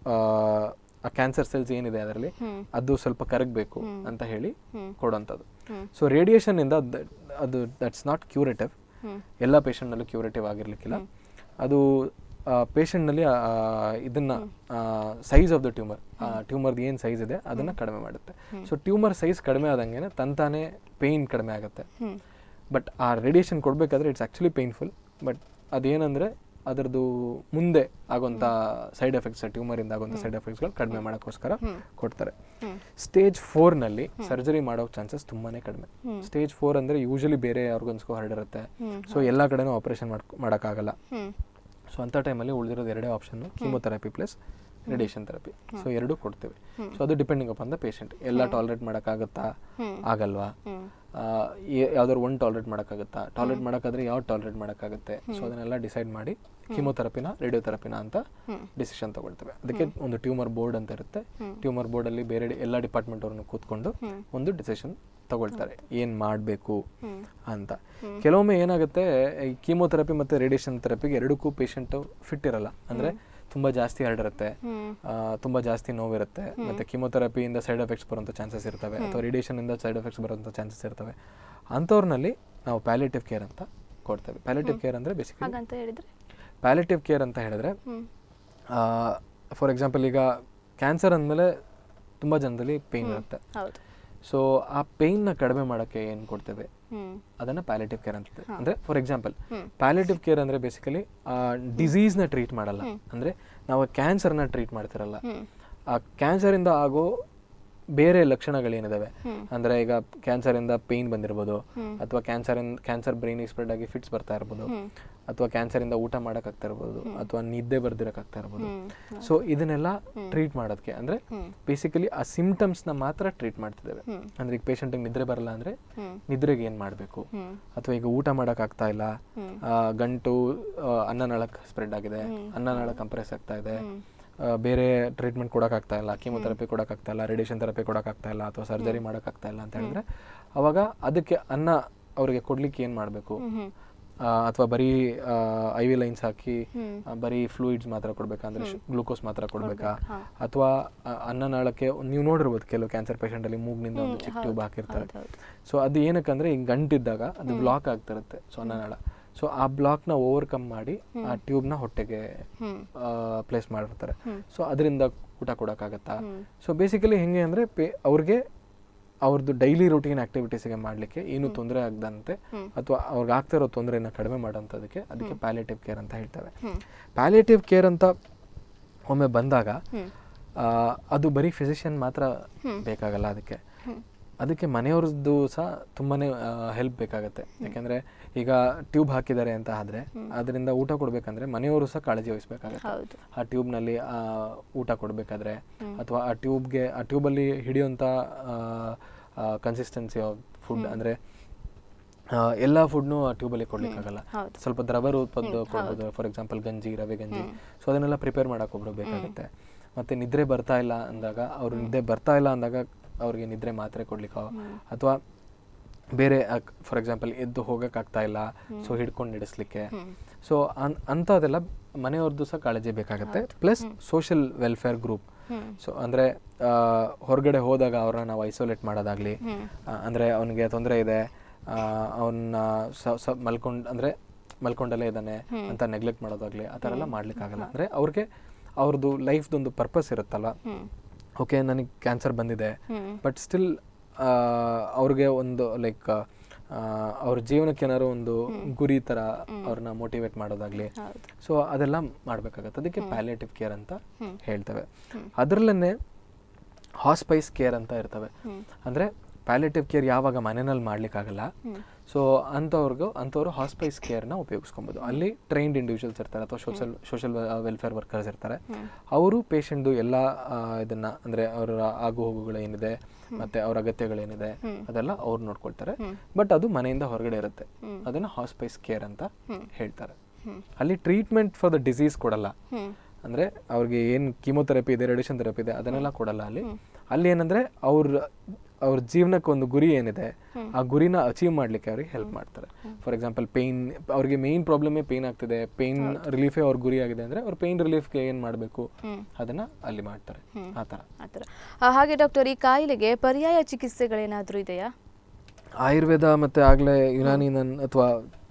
ಆ ಕ್ಯಾನ್ಸರ್ ಸೆಲ್ಸ್ ಏನಿದೆ ಅದರಲ್ಲಿ ಅದು ಸ್ವಲ್ಪ ಕರಗಬೇಕು ಅಂತ ಹೇಳಿ ಕೊಡುವಂಥದ್ದು. ಸೊ ರೇಡಿಯೇಷನ್ ಇಂದ ಅದು ದಟ್ಸ್ ನಾಟ್ ಕ್ಯೂರೇಟಿವ್, ಎಲ್ಲ ಪೇಷಂಟ್ನಲ್ಲೂ ಕ್ಯೂರೇಟಿವ್ ಆಗಿರ್ಲಿಕ್ಕಿಲ್ಲ. ಅದು ಪೇಷಂಟ್ನಲ್ಲಿ ಇದನ್ನ ಸೈಜ್ ಆಫ್ ದ ಟ್ಯೂಮರ್ದು ಏನು ಸೈಜ್ ಇದೆ ಅದನ್ನ ಕಡಿಮೆ ಮಾಡುತ್ತೆ. ಸೊ ಟ್ಯೂಮರ್ ಸೈಜ್ ಕಡಿಮೆ ಆದಂಗೆ ತಂತಾನೆ ಪೇಯ್ನ್ ಕಡಿಮೆ ಆಗುತ್ತೆ. ಬಟ್ ಆ ರೇಡಿಯೇಷನ್ ಕೊಡಬೇಕಾದ್ರೆ ಇಟ್ಸ್ ಆ್ಯಕ್ಚುಲಿ ಪೇಯ್ನ್ಫುಲ್. ಬಟ್ ಅದೇನಂದರೆ ಅದರದ್ದು ಮುಂದೆ ಆಗೋಂಥ ಸೈಡ್ ಎಫೆಕ್ಟ್ಸ್, ಟ್ಯೂಮರಿಂದ ಆಗೋಂಥ ಸೈಡ್ ಎಫೆಕ್ಟ್ಸ್ಗಳು ಕಡಿಮೆ ಮಾಡೋಕ್ಕೋಸ್ಕರ ಕೊಡ್ತಾರೆ. ಸ್ಟೇಜ್ 4ನಲ್ಲಿ ಸರ್ಜರಿ ಮಾಡೋ ಚಾನ್ಸಸ್ ತುಂಬಾ ಕಡಿಮೆ. ಸ್ಟೇಜ್ 4 ಅಂದರೆ ಯೂಶಲಿ ಬೇರೆ ಆರ್ಗನ್ಸ್ಗೂ ಹರಡಿರುತ್ತೆ. ಸೊ ಎಲ್ಲ ಕಡೆನೂ ಆಪರೇಷನ್ ಮಾಡೋಕ್ಕಾಗಲ್ಲ. ಸೊ ಅಂಥ ಟೈಮಲ್ಲಿ ಉಳಿದಿರೋದು ಎರಡೇ option, chemotherapy plus radiation therapy. So ಎರಡೂ ಕೊಡ್ತೇವೆ. ಸೊ ಅದು ಡಿಪೆಂಡಿಂಗ್ ಅಪಾನ್ ದ ಪೇಷಂಟ್. ಎಲ್ಲ ಟಾಲರೇಟ್ ಮಾಡೋಕ್ಕಾಗತ್ತಾ ಆಗಲ್ವಾ, ಯಾವ್ದಾದ್ರು ಒಂದು ಟಾಲರೇಟ್ ಮಾಡೋಕ್ಕಾಗತ್ತಾ, ಟಾಲರೇಟ್ ಮಾಡೋಕ್ಕಾದ್ರೆ ಯಾವ್ದು ಟಾಲರೇಟ್ ಮಾಡೋಕ್ಕಾಗುತ್ತೆ. ಸೊ ಅದನ್ನೆಲ್ಲ ಡಿಸೈಡ್ ಮಾಡಿ ಕೀಮೋಥೆರಪಿನ ರೇಡಿಯೋಥೆರಪಿನ ಅಂತ ಡಿಸಿಷನ್ ತಗೊಳ್ತೇವೆ. ಅದಕ್ಕೆ ಒಂದು ಟ್ಯೂಮರ್ ಬೋರ್ಡ್ ಅಂತ ಇರುತ್ತೆ. ಟ್ಯೂಮರ್ ಬೋರ್ಡಲ್ಲಿ ಬೇರೆ ಎಲ್ಲ ಡಿಪಾರ್ಟ್ಮೆಂಟ್ ಅವ್ರನ್ನ ಕೂತ್ಕೊಂಡು ಒಂದು ಡಿಸಿಷನ್ ತಗೊಳ್ತಾರೆ ಏನು ಮಾಡಬೇಕು ಅಂತ. ಕೆಲವೊಮ್ಮೆ ಏನಾಗುತ್ತೆ, ಈ ಕೀಮೋಥೆರಪಿ ಮತ್ತು ರೇಡಿಯೇಷನ್ ಥೆರಪಿಗೆ ಎರಡಕ್ಕೂ ಪೇಷಂಟು ಫಿಟ್ ಇರಲ್ಲ. ಅಂದರೆ ತುಂಬ ಜಾಸ್ತಿ ಹರಡಿರುತ್ತೆ, ತುಂಬ ಜಾಸ್ತಿ ನೋವಿರುತ್ತೆ, ಮತ್ತು ಕೀಮೋಥೆರಪಿಯಿಂದ ಸೈಡ್ ಎಫೆಕ್ಟ್ಸ್ ಬರುವಂಥ ಚಾನ್ಸಸ್ ಇರ್ತವೆ, ಅಥವಾ ರೇಡಿಯೇಷನಿಂದ ಸೈಡ್ ಎಫೆಕ್ಟ್ಸ್ ಬರುವಂಥ ಚಾನ್ಸಸ್ ಇರ್ತವೆ. ಅಂಥವ್ರಲ್ಲಿ ನಾವು ಪ್ಯಾಲಿಯೇಟಿವ್ ಕೇರ್ ಅಂತ ಕೊಡ್ತೇವೆ. ಪ್ಯಾಲಿಯೇಟಿವ್ ಕೇರ್ ಅಂದರೆ ಬೇಸಿಕಲಿ ಪ್ಯಾಲಿಯೇಟಿವ್ ಕೇರ್ ಅಂತ ಹೇಳಿದ್ರೆ, ಫಾರ್ ಎಕ್ಸಾಂಪಲ್ ಈಗ ಕ್ಯಾನ್ಸರ್ ಅಂದಮೇಲೆ ತುಂಬ ಜನದಲ್ಲಿ ಪೇಯ್ನ್ ಇರುತ್ತೆ. ಸೊ ಆ ಪೇಯ್ನ ಕಡಿಮೆ ಮಾಡೋಕ್ಕೆ ಏನು ಕೊಡ್ತೇವೆ ಅದನ್ನ ಪ್ಯಾಲಿಯೇಟಿವ್ ಕೇರ್ ಅಂತ. ಅಂದ್ರೆ ಫಾರ್ ಎಕ್ಸಾಂಪಲ್ ಪ್ಯಾಲಿಯೇಟಿವ್ ಕೇರ್ ಅಂದ್ರೆ ಬೇಸಿಕಲಿ ಡಿಸೀಸ್ನ ಟ್ರೀಟ್ ಮಾಡಲ್ಲ. ಅಂದ್ರೆ ನಾವು ಕ್ಯಾನ್ಸರ್ನ ಟ್ರೀಟ್ ಮಾಡ್ತಿರಲ್ಲ, ಆ ಕ್ಯಾನ್ಸರ್ ಇಂದ ಆಗೋ ಬೇರೆ ಲಕ್ಷಣಗಳೇನಿದಾವೆ. ಅಂದ್ರೆ ಈಗ ಕ್ಯಾನ್ಸರ್ ಇಂದ ಪೇಯ್ನ್ ಬಂದಿರ್ಬೋದು, ಅಥವಾ ಕ್ಯಾನ್ಸರ್ ಬ್ರೈನಿಗೆ ಸ್ಪ್ರೆಡ್ ಆಗಿ ಫಿಟ್ಸ್ ಬರ್ತಾ ಇರ್ಬೋದು, ಅಥವಾ ಕ್ಯಾನ್ಸರ್ ಇಂದ ಊಟ ಮಾಡಕ್ ಆಗ್ತಾ ಇರ್ಬೋದು, ಅಥವಾ ನಿದ್ದೆ ಬರ್ದಿರಕ್ ಆಗ್ತಾ ಇರ್ಬೋದು. ಸೊ ಇದನ್ನೆಲ್ಲ ಟ್ರೀಟ್ ಮಾಡೋದಕ್ಕೆ ಅಂದ್ರೆ ಬೇಸಿಕಲಿ ಆ ಸಿಂಪ್ಟಮ್ಸ್ ನ ಮಾತ್ರ ಟ್ರೀಟ್ ಮಾಡ್ತಿದ್ದೇವೆ. ಅಂದ್ರೆ ಈಗ ಪೇಷಂಟ್ ನಿದ್ರೆ ಬರಲ್ಲ ಅಂದ್ರೆ ನಿದ್ರೆಗೆ ಏನ್ ಮಾಡ್ಬೇಕು, ಅಥವಾ ಈಗ ಊಟ ಮಾಡಕ್ ಆಗ್ತಾ ಇಲ್ಲ, ಗಂಟು ಅನ್ನನಾಳಕ್ ಸ್ಪ್ರೆಡ್ ಆಗಿದೆ, ಅನ್ನನಾಳ ಕಂಪ್ರೆಸ್ ಆಗ್ತಾ ಇದೆ, ಬೇರೆ ಟ್ರೀಟ್ಮೆಂಟ್ ಕೊಡೋಕ್ಕಾಗ್ತಾ ಇಲ್ಲ, ಕೀಮೋಥೆರಪಿ ಕೊಡೋಕ್ಕಾಗ್ತಾ ಇಲ್ಲ, ರೇಡಿಯೇಷನ್ ಥೆರಪಿ ಕೊಡೋಕ್ಕಾಗ್ತಾ ಇಲ್ಲ, ಅಥವಾ ಸರ್ಜರಿ ಮಾಡೋಕ್ಕಾಗ್ತಾ ಇಲ್ಲ ಅಂತ ಹೇಳಿದ್ರೆ ಅವಾಗ ಅದಕ್ಕೆ ಅನ್ನ ಅವ್ರಿಗೆ ಕೊಡ್ಲಿಕ್ಕೆ ಏನು ಮಾಡಬೇಕು, ಅಥವಾ ಬರೀ IV ಲೈನ್ಸ್ ಹಾಕಿ ಬರೀ ಫ್ಲೂಯಿಡ್ಸ್ ಮಾತ್ರ ಕೊಡ್ಬೇಕಾ, ಅಂದ್ರೆ ಗ್ಲೂಕೋಸ್ ಮಾತ್ರ ಕೊಡ್ಬೇಕಾ, ಅಥವಾ ಅನ್ನನಾಳಕ್ಕೆ ನೀವು ನೋಡಿರ್ಬೋದು ಕೆಲವು ಕ್ಯಾನ್ಸರ್ ಪೇಷಂಟಲ್ಲಿ ಮೂಗ್ನಿಂದ ಒಂದು ಚಿಕ್ಕ ಟ್ಯೂಬ್ ಹಾಕಿರ್ತಾರೆ. ಸೊ ಅದು ಏನಕ್ಕಂದ್ರೆ ಈಗ ಗಂಟಿದ್ದಾಗ ಅದು ಬ್ಲಾಕ್ ಆಗ್ತಿರುತ್ತೆ. ಸೊ ಅನ್ನನಾಳ, ಸೊ ಆ ಬ್ಲಾಕ್ನ ಓವರ್ಕಮ್ ಮಾಡಿ ಆ ಟ್ಯೂಬ್ನ ಹೊಟ್ಟೆಗೆ ಪ್ಲೇಸ್ ಮಾಡಿರ್ತಾರೆ. ಸೊ ಅದರಿಂದ ಊಟ ಕೊಡೋಕ್ಕಾಗತ್ತಾ. ಸೊ ಬೇಸಿಕಲಿ ಹೆಂಗೆ ಅಂದರೆ ಅವ್ರಿಗೆ ಅವ್ರದ್ದು ಡೈಲಿ ರೂಟೀನ್ ಆಕ್ಟಿವಿಟೀಸ್ಗೆ ಮಾಡಲಿಕ್ಕೆ ಏನು ತೊಂದರೆ ಆಗದಂತೆ, ಅಥವಾ ಅವ್ರಿಗೆ ಆಗ್ತಾ ಇರೋ ತೊಂದರೆನ ಕಡಿಮೆ ಮಾಡೋಂಥದಕ್ಕೆ ಅದಕ್ಕೆ ಪ್ಯಾಲಿಯೇಟಿವ್ ಕೇರ್ ಅಂತ ಹೇಳ್ತೇವೆ. ಪ್ಯಾಲಿಯೇಟಿವ್ ಕೇರ್ ಅಂತ ಒಮ್ಮೆ ಬಂದಾಗ ಅದು ಬರೀ ಫಿಸಿಷಿಯನ್ ಮಾತ್ರ ಬೇಕಾಗಲ್ಲ. ಅದಕ್ಕೆ ಮನೆಯವ್ರದ್ದು ಸಹ ತುಂಬಾ ಹೆಲ್ಪ್ ಬೇಕಾಗುತ್ತೆ. ಯಾಕೆಂದರೆ ಈಗ ಟ್ಯೂಬ್ ಹಾಕಿದ್ದಾರೆ ಅಂತ ಆದರೆ ಅದರಿಂದ ಊಟ ಕೊಡಬೇಕಂದ್ರೆ ಮನೆಯವರು ಸಹ ಕಾಳಜಿ ವಹಿಸ್ಬೇಕಾಗತ್ತೆ. ಆ ಟ್ಯೂಬ್ನಲ್ಲಿ ಊಟ ಕೊಡಬೇಕಾದ್ರೆ, ಅಥವಾ ಆ ಟ್ಯೂಬಲ್ಲಿ ಹಿಡಿಯುವಂಥ ಕನ್ಸಿಸ್ಟೆನ್ಸಿ ಆಫ್ ಫುಡ್, ಅಂದರೆ ಎಲ್ಲ ಫುಡ್ನು ಆ ಟ್ಯೂಬಲ್ಲಿ ಕೊಡ್ಲಿಕ್ಕಾಗಲ್ಲ. ಸ್ವಲ್ಪ ದ್ರವ ರೂಪದ್ದು ಕೊಡ್ಬೋದು, ಫಾರ್ ಎಕ್ಸಾಂಪಲ್ ಗಂಜಿ, ರವೆ ಗಂಜಿ. ಸೊ ಅದನ್ನೆಲ್ಲ ಪ್ರಿಪೇರ್ ಮಾಡೋಕೆ ಒಬ್ಬರು ಬೇಕಾಗುತ್ತೆ. ಮತ್ತು ನಿದ್ರೆ ಬರ್ತಾ ಇಲ್ಲ ಅಂದಾಗ, ಅವ್ರಿಗೆ ನಿದ್ರೆ ಮಾತ್ರೆ ಕೊಡ್ಲಿಕ್ಕೆ, ಅಥವಾ ಬೇರೆ ಫಾರ್ ಎಕ್ಸಾಂಪಲ್ ಎದ್ದು ಹೋಗೋಕ್ಕಾಗ್ತಾ ಇಲ್ಲ, ಸೊ ಹಿಡ್ಕೊಂಡು ನಡೆಸಲಿಕ್ಕೆ. ಸೊ ಅಂಥದ್ದೆಲ್ಲ ಮನೆಯವ್ರದ್ದು ಸಹ ಕಾಳಜಿ ಬೇಕಾಗುತ್ತೆ. Plus social welfare group. So ಅಂದರೆ ಹೊರಗಡೆ ಹೋದಾಗ ಅವ್ರನ್ನ ನಾವು ಐಸೋಲೇಟ್ ಮಾಡೋದಾಗ್ಲಿ, ಅಂದರೆ ಅವನಿಗೆ ತೊಂದರೆ ಇದೆ, ಅವನ್ನ ಮಲ್ಕೊಂಡಲ್ಲೇ ಇದ್ದಾನೆ ಅಂತ ನೆಗ್ಲೆಕ್ಟ್ ಮಾಡೋದಾಗ್ಲಿ, ಆ ಥರ ಎಲ್ಲ ಮಾಡ್ಲಿಕ್ಕಾಗಲ್ಲ. ಅಂದರೆ ಅವ್ರದ್ದು ಲೈಫ್ದೊಂದು ಪರ್ಪಸ್ ಇರುತ್ತಲ್ಲ, ಓಕೆ ನನಗೆ ಕ್ಯಾನ್ಸರ್ ಬಂದಿದೆ, ಬಟ್ ಸ್ಟಿಲ್ ಅವ್ರಿಗೆ ಒಂದು ಲೈಕ್ ಅವ್ರ ಜೀವನಕ್ಕೆ ಏನಾದ್ರು ಒಂದು ಗುರಿ ಥರ ಅವ್ರನ್ನ ಮೋಟಿವೇಟ್ ಮಾಡೋದಾಗ್ಲಿ, ಸೊ ಅದೆಲ್ಲ ಮಾಡಬೇಕಾಗತ್ತೆ. ಅದಕ್ಕೆ ಪ್ಯಾಲಿಯೇಟಿವ್ ಕೇರ್ ಅಂತ ಹೇಳ್ತೇವೆ. ಅದರಲ್ಲೇ ಹಾಸ್ಪೈಸ್ ಕೇರ್ ಅಂತ ಇರ್ತವೆ. ಅಂದರೆ ಪ್ಯಾಲಿಯೇಟಿವ್ ಕೇರ್ ಯಾವಾಗ ಮನೆಯಲ್ಲಿ ಮಾಡ್ಲಿಕ್ಕಾಗಲ್ಲ, ಸೊ ಅಂಥವ್ರು ಹಾಸ್ಪೈಸ್ ಕೇರ್ನ ಉಪಯೋಗಿಸ್ಕೊಬೋದು. ಅಲ್ಲಿ ಟ್ರೈನ್ಡ್ ಇಂಡಿವಿಜುವಲ್ಸ್ ಇರ್ತಾರೆ, ಅಥವಾ ಸೋಷಿಯಲ್ ವೆಲ್ಫೇರ್ ವರ್ಕರ್ಸ್ ಇರ್ತಾರೆ. ಅವರು ಪೇಷಂಟ್ದು ಎಲ್ಲ ಇದನ್ನ, ಅಂದರೆ ಅವರ ಆಗು ಹೋಗುಗಳು ಏನಿದೆ ಮತ್ತೆ ಅವ್ರ ಅಗತ್ಯಗಳೇನಿದೆ ಅದೆಲ್ಲ ಅವ್ರು ನೋಡ್ಕೊಳ್ತಾರೆ. ಬಟ್ ಅದು ಮನೆಯಿಂದ ಹೊರಗಡೆ ಇರುತ್ತೆ. ಅದನ್ನ ಹಾಸ್ಪೈಸ್ ಕೇರ್ ಅಂತ ಹೇಳ್ತಾರೆ. ಅಲ್ಲಿ ಟ್ರೀಟ್ಮೆಂಟ್ ಫಾರ್ ದ ಡಿಸೀಸ್ ಕೊಡಲ್ಲ. ಅಂದರೆ ಅವ್ರಿಗೆ ಏನು ಕೀಮೋಥೆರಪಿ ಇದೆ, ರೇಡಿಯೇಷನ್ ಥೆರಪಿ ಇದೆ, ಅದನ್ನೆಲ್ಲ ಕೊಡಲ್ಲ. ಅಲ್ಲಿ ಏನಂದರೆ ಅವ್ರ ಜೀವನಕ್ಕೆ ಒಂದು ಗುರಿ ಏನಿದೆ, ಆ ಗುರಿನ ಅಚೀವ್ ಮಾಡ್ಲಿಕ್ಕೆ ಅವ್ರಿಗೆ ಹೆಲ್ಪ್ ಮಾಡ್ತಾರೆ. ಫಾರ್ ಎಕ್ಸಾಂಪಲ್ ಪೇಯ್ನ್, ಅವ್ರಿಗೆ ಮೇನ್ ಪ್ರಾಬ್ಲಮೇ ಪೇಯ್ನ್ ಆಗ್ತಿದೆ, ಪೇಯ್ನ್ ರಿಲೀಫೇ ಅವ್ರ ಗುರಿ ಆಗಿದೆ ಅಂದರೆ ಅವ್ರು ಪೇಯ್ನ್ ರಿಲೀಫ್ಗೆ ಏನು ಮಾಡಬೇಕು ಅದನ್ನ ಅಲ್ಲಿ ಮಾಡ್ತಾರೆ. ಆ ಥರ. ಹಾಗೆ ಡಾಕ್ಟರ್, ಈ ಕಾಯಿಲೆಗೆ ಪರ್ಯಾಯ ಚಿಕಿತ್ಸೆಗಳೇನಾದರೂ ಇದೆಯಾ? ಆಯುರ್ವೇದ ಮತ್ತು ಆಗಲೇ ಯುನಾನಿ ಅಥವಾ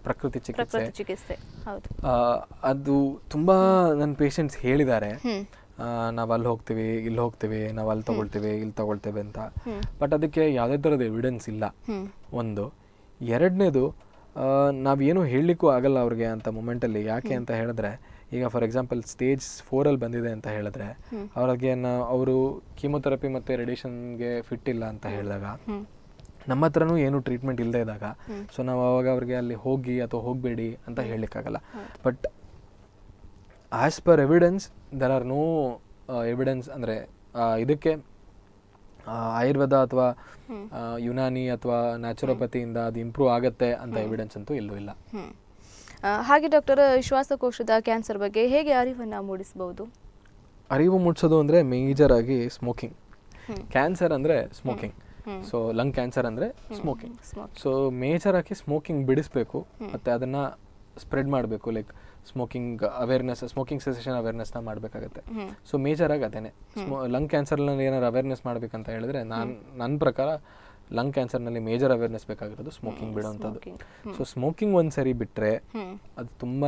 ಪ್ರಕೃತಿ ಚಿಕಿತ್ಸೆ ಹೌದು. ಅದು ತುಂಬಾ ನನ್ನ ಪೇಷಂಟ್ಸ್ ಹೇಳಿದ್ದಾರೆ, ನಾವು ಅಲ್ಲಿ ಹೋಗ್ತೀವಿ, ಇಲ್ಲಿ ಹೋಗ್ತೀವಿ, ನಾವು ಅಲ್ಲಿ ತಗೊಳ್ತೀವಿ, ಇಲ್ಲಿ ತಗೊಳ್ತೇವೆ ಅಂತ. ಬಟ್ ಅದಕ್ಕೆ ಯಾವುದೇ ಥರದ ಎವಿಡೆನ್ಸ್ ಇಲ್ಲ. ಒಂದು. ಎರಡನೇದು, ನಾವೇನು ಹೇಳಲಿಕ್ಕೂ ಆಗಲ್ಲ ಅವ್ರಿಗೆ ಅಂತ ಮೊಮೆಂಟಲ್ಲಿ. ಯಾಕೆ ಅಂತ ಹೇಳಿದ್ರೆ, ಈಗ ಫಾರ್ ಎಕ್ಸಾಂಪಲ್ ಸ್ಟೇಜ್ 4 ಬಂದಿದೆ ಅಂತ ಹೇಳಿದ್ರೆ ಅವ್ರಿಗೆ ಅವರು ಕೀಮೊಥೆರಪಿ ಮತ್ತು ರೇಡಿಯೇಷನ್ಗೆ ಫಿಟ್ ಇಲ್ಲ ಅಂತ ಹೇಳಿದಾಗ ನಮ್ಮ ಹತ್ರನೂ ಏನು ಟ್ರೀಟ್ಮೆಂಟ್ ಇಲ್ಲದೆ ಇದ್ದಾಗ ಸೊ ನಾವು ಅವಾಗ ಅವ್ರಿಗೆ ಅಲ್ಲಿ ಹೋಗಿ ಅಥವಾ ಹೋಗಬೇಡಿ ಅಂತ ಹೇಳಲಿಕ್ಕಾಗಲ್ಲ. But as per evidence there are no evidence. ಅಂದರೆ ಇದಕ್ಕೆ ಆಯುರ್ವೇದ ಅಥವಾ ಯುನಾನಿ ಅಥವಾ ನ್ಯಾಚುರೋಪತಿಯಿಂದ ಅದು ಇಂಪ್ರೂವ್ ಆಗುತ್ತೆ ಅಂತ ಎವಿಡೆನ್ಸ್ ಅಂತೂ ಎಲ್ಲೂ ಇಲ್ಲ. ಹಾಗೆ ಡಾಕ್ಟರ್, ಶ್ವಾಸಕೋಶದ ಕ್ಯಾನ್ಸರ್ ಬಗ್ಗೆ ಹೇಗೆ ಅರಿವನ್ನು ಮೂಡಿಸಬಹುದು? ಅರಿವು ಮೂಡಿಸೋದು ಅಂದರೆ ಮೇಜರ್ ಆಗಿ ಸ್ಮೋಕಿಂಗ್. ಕ್ಯಾನ್ಸರ್ ಅಂದರೆ ಸ್ಮೋಕಿಂಗ್. ಸೊ ಲಂಗ್ ಕ್ಯಾನ್ಸರ್ ಅಂದರೆ ಸ್ಮೋಕಿಂಗ್. ಸೊ ಮೇಜರ್ ಆಗಿ ಸ್ಮೋಕಿಂಗ್ ಬಿಡಿಸ್ಬೇಕು ಮತ್ತು ಅದನ್ನು ಸ್ಪ್ರೆಡ್ ಮಾಡಬೇಕು. Like smoking awareness, smoking cessation ಅವೇರ್ನೆಸ್ನ ಮಾಡಬೇಕಾಗತ್ತೆ. ಸೊ ಮೇಜರ್ ಆಗಿ ಅದೇನೆ. ಲಂಗ್ ಕ್ಯಾನ್ಸರ್ನಲ್ಲಿ ಏನಾದ್ರು ಅವೇರ್ನೆಸ್ ಮಾಡಬೇಕಂತ ಹೇಳಿದ್ರೆ ನನ್ನ ಪ್ರಕಾರ ಲಂಗ್ ಕ್ಯಾನ್ಸರ್ನಲ್ಲಿ ಮೇಜರ್ ಅವೇರ್ನೆಸ್ ಬೇಕಾಗಿರೋದು ಸ್ಮೋಕಿಂಗ್ ಬಿಡೋವಂಥದ್ದು. ಸೊ ಸ್ಮೋಕಿಂಗ್ ಒಂದು ಸರಿ ಬಿಟ್ಟರೆ ಅದು ತುಂಬಾ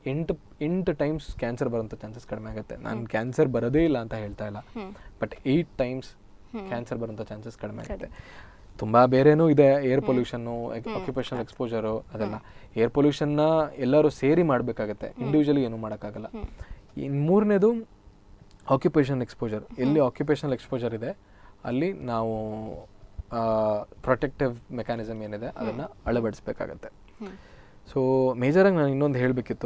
8 ಟೈಮ್ಸ್ ಕ್ಯಾನ್ಸರ್ ಬರೋಂಥ ಚಾನ್ಸಸ್ ಕಡಿಮೆ ಆಗುತ್ತೆ. ನಾನು ಕ್ಯಾನ್ಸರ್ ಬರೋದೇ ಇಲ್ಲ ಅಂತ ಹೇಳ್ತಾ ಇಲ್ಲ, ಬಟ್ 8 ಟೈಮ್ಸ್ ಕ್ಯಾನ್ಸರ್ ಬರೋಂಥ ಚಾನ್ಸಸ್ ಕಡಿಮೆ ಆಗುತ್ತೆ. ತುಂಬ ಬೇರೆನೂ ಇದೆ, ಏರ್ ಪೊಲ್ಯೂಷನ್ನು, ಆಕ್ಯುಪೇಷನಲ್ ಎಕ್ಸ್ಪೋಜರು, ಅದೆಲ್ಲ. ಏರ್ ಪೊಲ್ಯೂಷನ್ನ ಎಲ್ಲರೂ ಸೇರಿ ಮಾಡಬೇಕಾಗತ್ತೆ, ಇಂಡಿವಿಜುವಲಿ ಏನೂ ಮಾಡೋಕ್ಕಾಗಲ್ಲ. ಇನ್ನು ಮೂರನೇದು ಆಕ್ಯುಪೇಷನಲ್ ಎಕ್ಸ್ಪೋಜರ್. ಎಲ್ಲಿ ಆಕ್ಯುಪೇಷನಲ್ ಎಕ್ಸ್ಪೋಜರ್ ಇದೆ ಅಲ್ಲಿ ನಾವು ಪ್ರೊಟೆಕ್ಟಿವ್ ಮೆಕ್ಯಾನಿಸಮ್ ಏನಿದೆ ಅದನ್ನು ಅಳವಡಿಸ್ಬೇಕಾಗತ್ತೆ. ಸೊ ಮೇಜರಾಗಿ ನಾನು ಇನ್ನೊಂದು ಹೇಳಬೇಕಿತ್ತು,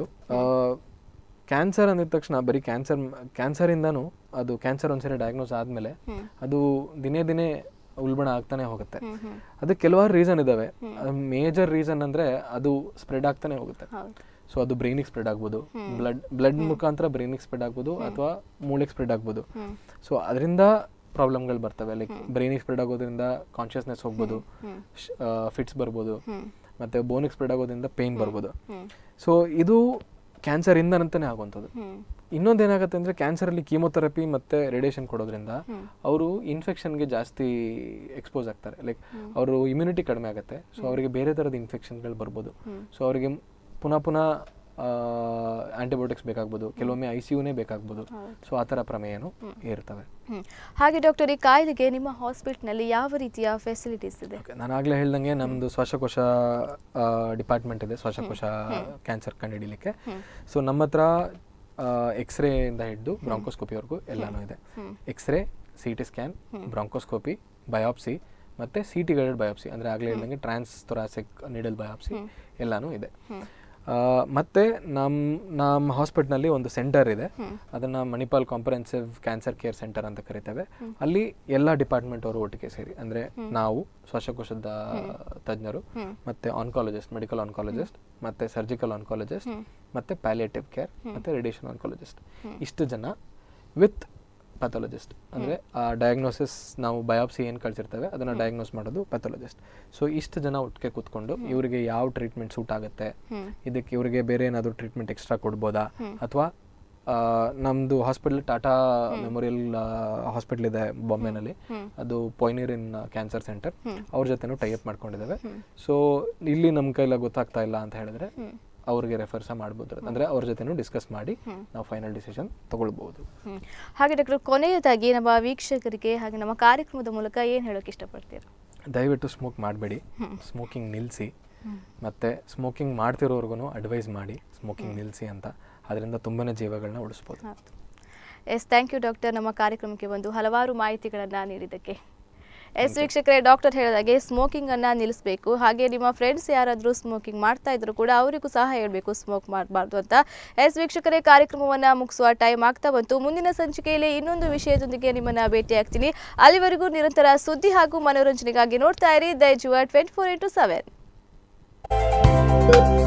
ಕ್ಯಾನ್ಸರ್ ಅಂದಿದ ತಕ್ಷಣ ಬರೀ ಕ್ಯಾನ್ಸರಿಂದನೂ ಅದು ಕ್ಯಾನ್ಸರ್ ಒಂದ್ಸರಿ ಡಯಾಗ್ನೋಸ್ ಆದಮೇಲೆ ಅದು ದಿನೇ ದಿನೇ ಉಲ್ಬಣ ಆಗ್ತಾನೆ ಹೋಗುತ್ತೆ. ಅದಕ್ಕೆ ಕೆಲವಾರು ರೀಸನ್ ಇದಾವೆ. ಮೇಜರ್ ರೀಸನ್ ಅಂದರೆ ಅದು ಸ್ಪ್ರೆಡ್ ಆಗ್ತಾನೆ ಹೋಗುತ್ತೆ. ಸೊ ಅದು ಬ್ರೈನಿಗೆ ಸ್ಪ್ರೆಡ್ ಆಗ್ಬೋದು, ಬ್ಲಡ್ ಮುಖಾಂತರ ಬ್ರೈನಿಗೆ ಸ್ಪ್ರೆಡ್ ಆಗ್ಬೋದು ಅಥವಾ ಮೂಳೆಗೆ ಸ್ಪ್ರೆಡ್ ಆಗ್ಬೋದು. ಸೊ ಅದರಿಂದ ಪ್ರಾಬ್ಲಮ್ಗಳು ಬರ್ತವೆ. ಲೈಕ್ ಬ್ರೈನಿಗೆ ಸ್ಪ್ರೆಡ್ ಆಗೋದ್ರಿಂದ ಕಾನ್ಷಿಯಸ್ನೆಸ್ ಹೋಗ್ಬೋದು, ಫಿಟ್ಸ್ ಬರ್ಬೋದು, ಮತ್ತು ಬೋನಿಗೆ ಸ್ಪ್ರೆಡ್ ಆಗೋದ್ರಿಂದ ಪೇಯ್ನ್ ಬರ್ಬೋದು. ಸೊ ಇದು ಕ್ಯಾನ್ಸರ್ ಇಂದನಂತಾನೆ ಆಗುವಂಥದ್ದು. ಇನ್ನೊಂದೇನಾಗುತ್ತೆ ಅಂದರೆ ಕ್ಯಾನ್ಸರಲ್ಲಿ ಕೀಮೊಥೆರಪಿ ಮತ್ತು ರೇಡಿಯೇಷನ್ ಕೊಡೋದ್ರಿಂದ ಅವರು ಇನ್ಫೆಕ್ಷನ್ಗೆ ಜಾಸ್ತಿ ಎಕ್ಸ್ಪೋಸ್ ಆಗ್ತಾರೆ. ಲೈಕ್ ಅವರು ಇಮ್ಯುನಿಟಿ ಕಡಿಮೆ ಆಗುತ್ತೆ. ಸೊ ಅವರಿಗೆ ಬೇರೆ ಥರದ ಇನ್ಫೆಕ್ಷನ್ಗಳು ಬರ್ಬೋದು. ಸೊ ಅವರಿಗೆ ಪುನಃ ಆಂಟಿಬಯೋಟಿಕ್ಸ್ ಬೇಕಾಗ್ಬೋದು, ಕೆಲವೊಮ್ಮೆ ICUನೇ ಬೇಕಾಗ್ಬೋದು. ಸೊ ಆ ಥರ ಪ್ರಮೇಯನೂ ಇರ್ತವೆ. ಹಾಗೆ ಡಾಕ್ಟರ್, ಈ ಕಾಯಿಲೆಗೆ ನಿಮ್ಮ ಹಾಸ್ಪಿಟಲ್ನಲ್ಲಿ ಯಾವ ರೀತಿಯ ಫೆಸಿಲಿಟೀಸ್ ಇದೆ? ನಾನು ಆಗಲೇ ಹೇಳ್ದಂಗೆ ನಮ್ಮದು ಶ್ವಾಸಕೋಶ ಡಿಪಾರ್ಟ್ಮೆಂಟ್ ಇದೆ, ಶ್ವಾಸಕೋಶ ಕ್ಯಾನ್ಸರ್ ಕಂಡುಹಿಡಿಯಲಿಕ್ಕೆ. ಸೊ ನಮ್ಮ ಹತ್ರ ಎಕ್ಸ್ರೇಯಿಂದ ಹಿಡಿದು ಬ್ರಾಂಕೋಸ್ಕೋಪಿವರೆಗೂ ಎಲ್ಲನೂ ಇದೆ. X ray, CT scan, bronchoscopy, biopsy ಮತ್ತು CT ಗೈಡೆಡ್ ಬಯಾಪ್ಸಿ, ಅಂದರೆ ಆಗಲೇ ಹೇಳ್ದಂಗೆ ಟ್ರಾನ್ಸ್ ಥೊರಾಸಿಕ್ ನೀಡಲ್ ಬಯಾಪ್ಸಿ ಎಲ್ಲನೂ ಇದೆ. ಮತ್ತು ನಮ್ಮ ಹಾಸ್ಪಿಟ್ಲ್ನಲ್ಲಿ ಒಂದು ಸೆಂಟರ್ ಇದೆ, ಅದನ್ನು Manipal comprehensive cancer care centre ಅಂತ ಕರಿತೇವೆ. ಅಲ್ಲಿ ಎಲ್ಲ ಡಿಪಾರ್ಟ್ಮೆಂಟ್ ಅವರು ಒಟ್ಟಿಗೆ ಸೇರಿ, ಅಂದರೆ ನಾವು ಶ್ವಾಸಕೋಶದ ತಜ್ಞರು, ಮತ್ತು ಆನ್ಕಾಲಜಿಸ್ಟ್, ಮೆಡಿಕಲ್ ಆನ್ಕಾಲಜಿಸ್ಟ್, ಮತ್ತು ಸರ್ಜಿಕಲ್ ಆನ್ಕಾಲಜಿಸ್ಟ್, ಮತ್ತು ಪ್ಯಾಲಿಯೇಟಿವ್ ಕೇರ್, ಮತ್ತು ರೇಡಿಯೇಷನ್ ಆನ್ಕಾಲಜಿಸ್ಟ್, ಇಷ್ಟು ಜನ ವಿತ್ ಪ್ಯಾಥಾಲಜಿಸ್ಟ್. ಅಂದರೆ ಆ ಡಯಾಗ್ನೋಸಿಸ್, ನಾವು ಬಯಾಪ್ಸಿ ಏನು ಕಳ್ಸಿರ್ತೇವೆ ಅದನ್ನು ಡಯಾಗ್ನೋಸ್ ಮಾಡೋದು ಪ್ಯಾಥಾಲಜಿಸ್ಟ್. ಸೊ ಇಷ್ಟು ಜನ ಒಟ್ಟಿಗೆ ಕೂತ್ಕೊಂಡು ಇವರಿಗೆ ಯಾವ ಟ್ರೀಟ್ಮೆಂಟ್ ಸೂಟ್ ಆಗುತ್ತೆ, ಇದಕ್ಕೆ ಇವರಿಗೆ ಬೇರೆ ಏನಾದರೂ ಟ್ರೀಟ್ಮೆಂಟ್ ಎಕ್ಸ್ಟ್ರಾ ಕೊಡ್ಬೋದಾ, ಅಥವಾ ನಮ್ಮದು ಹಾಸ್ಪಿಟಲ್ ಟಾಟಾ ಮೆಮೋರಿಯಲ್ ಹಾಸ್ಪಿಟಲ್ ಇದೆ ಬಾಂಬೆನಲ್ಲಿ, ಅದು ಪೊಯ್ನೀರಿನ್ ಕ್ಯಾನ್ಸರ್ ಸೆಂಟರ್, ಅವ್ರ ಜೊತೆನೂ ಟೈಅಪ್ ಮಾಡ್ಕೊಂಡಿದ್ದಾವೆ. ಸೊ ಇಲ್ಲಿ ನಮ್ಮ ಕೈಲ ಗೊತ್ತಾಗ್ತಾ ಇಲ್ಲ ಅಂತ ಹೇಳಿದ್ರೆ ಅವ್ರಿಗೆ ರೆಫರ್ಸ ಮಾಡ್ಬೋದು. ಅಂದರೆ ಅವ್ರ ಜೊತೆನೂ ಡಿಸ್ಕಸ್ ಮಾಡಿ ನಾವು ಫೈನಲ್ ಡಿಸಿಷನ್ ತಗೊಳ್ಬೋದು. ಹಾಗೆ ಡಾಕ್ಟರ್, ಕೊನೆಯದಾಗಿ ನಮ್ಮ ವೀಕ್ಷಕರಿಗೆ ಹಾಗೆ ನಮ್ಮ ಕಾರ್ಯಕ್ರಮದ ಮೂಲಕ ಏನು ಹೇಳೋಕೆ ಇಷ್ಟಪಡ್ತೀರಾ? ದಯವಿಟ್ಟು ಸ್ಮೋಕ್ ಮಾಡಬೇಡಿ, ಸ್ಮೋಕಿಂಗ್ ನಿಲ್ಲಿಸಿ. ಮತ್ತು ಸ್ಮೋಕಿಂಗ್ ಮಾಡ್ತಿರೋರ್ಗು ಅಡ್ವೈಸ್ ಮಾಡಿ ಸ್ಮೋಕಿಂಗ್ ನಿಲ್ಲಿಸಿ ಅಂತ. ಅದರಿಂದ ತುಂಬಾ ಜೀವಗಳನ್ನ ಉಳಿಸ್ಬೋದು. ಎಸ್, ಥ್ಯಾಂಕ್ ಯು ಡಾಕ್ಟರ್, ನಮ್ಮ ಕಾರ್ಯಕ್ರಮಕ್ಕೆ ಒಂದು ಹಲವಾರು ಮಾಹಿತಿಗಳನ್ನು ನೀಡಿದ್ದಕ್ಕೆ. ಎಸ್ ವೀಕ್ಷಕರೇ, ಡಾಕ್ಟರ್ ಹೇಳಿದಾಗೆ ಸ್ಮೋಕಿಂಗನ್ನು ನಿಲ್ಲಿಸಬೇಕು. ಹಾಗೆ ನಿಮ್ಮ ಫ್ರೆಂಡ್ಸ್ ಯಾರಾದರೂ ಸ್ಮೋಕಿಂಗ್ ಮಾಡ್ತಾ ಇದ್ರು ಕೂಡ ಅವರಿಗೂ ಸಹ ಹೇಳಬೇಕು ಸ್ಮೋಕ್ ಮಾಡಬಾರ್ದು ಅಂತ. ಎಸ್ ವೀಕ್ಷಕರೇ, ಕಾರ್ಯಕ್ರಮವನ್ನು ಮುಗಿಸುವ ಟೈಮ್ ಆಗ್ತಾ ಬಂತು. ಮುಂದಿನ ಸಂಚಿಕೆಯಲ್ಲಿ ಇನ್ನೊಂದು ವಿಷಯದೊಂದಿಗೆ ನಿಮ್ಮನ್ನು ಭೇಟಿಯಾಗ್ತೀನಿ. ಅಲ್ಲಿವರೆಗೂ ನಿರಂತರ ಸುದ್ದಿ ಹಾಗೂ ಮನೋರಂಜನೆಗಾಗಿ ನೋಡ್ತಾ ಇರಿ ದೈಜಿವರ್ಲ್ಡ್ 24x7.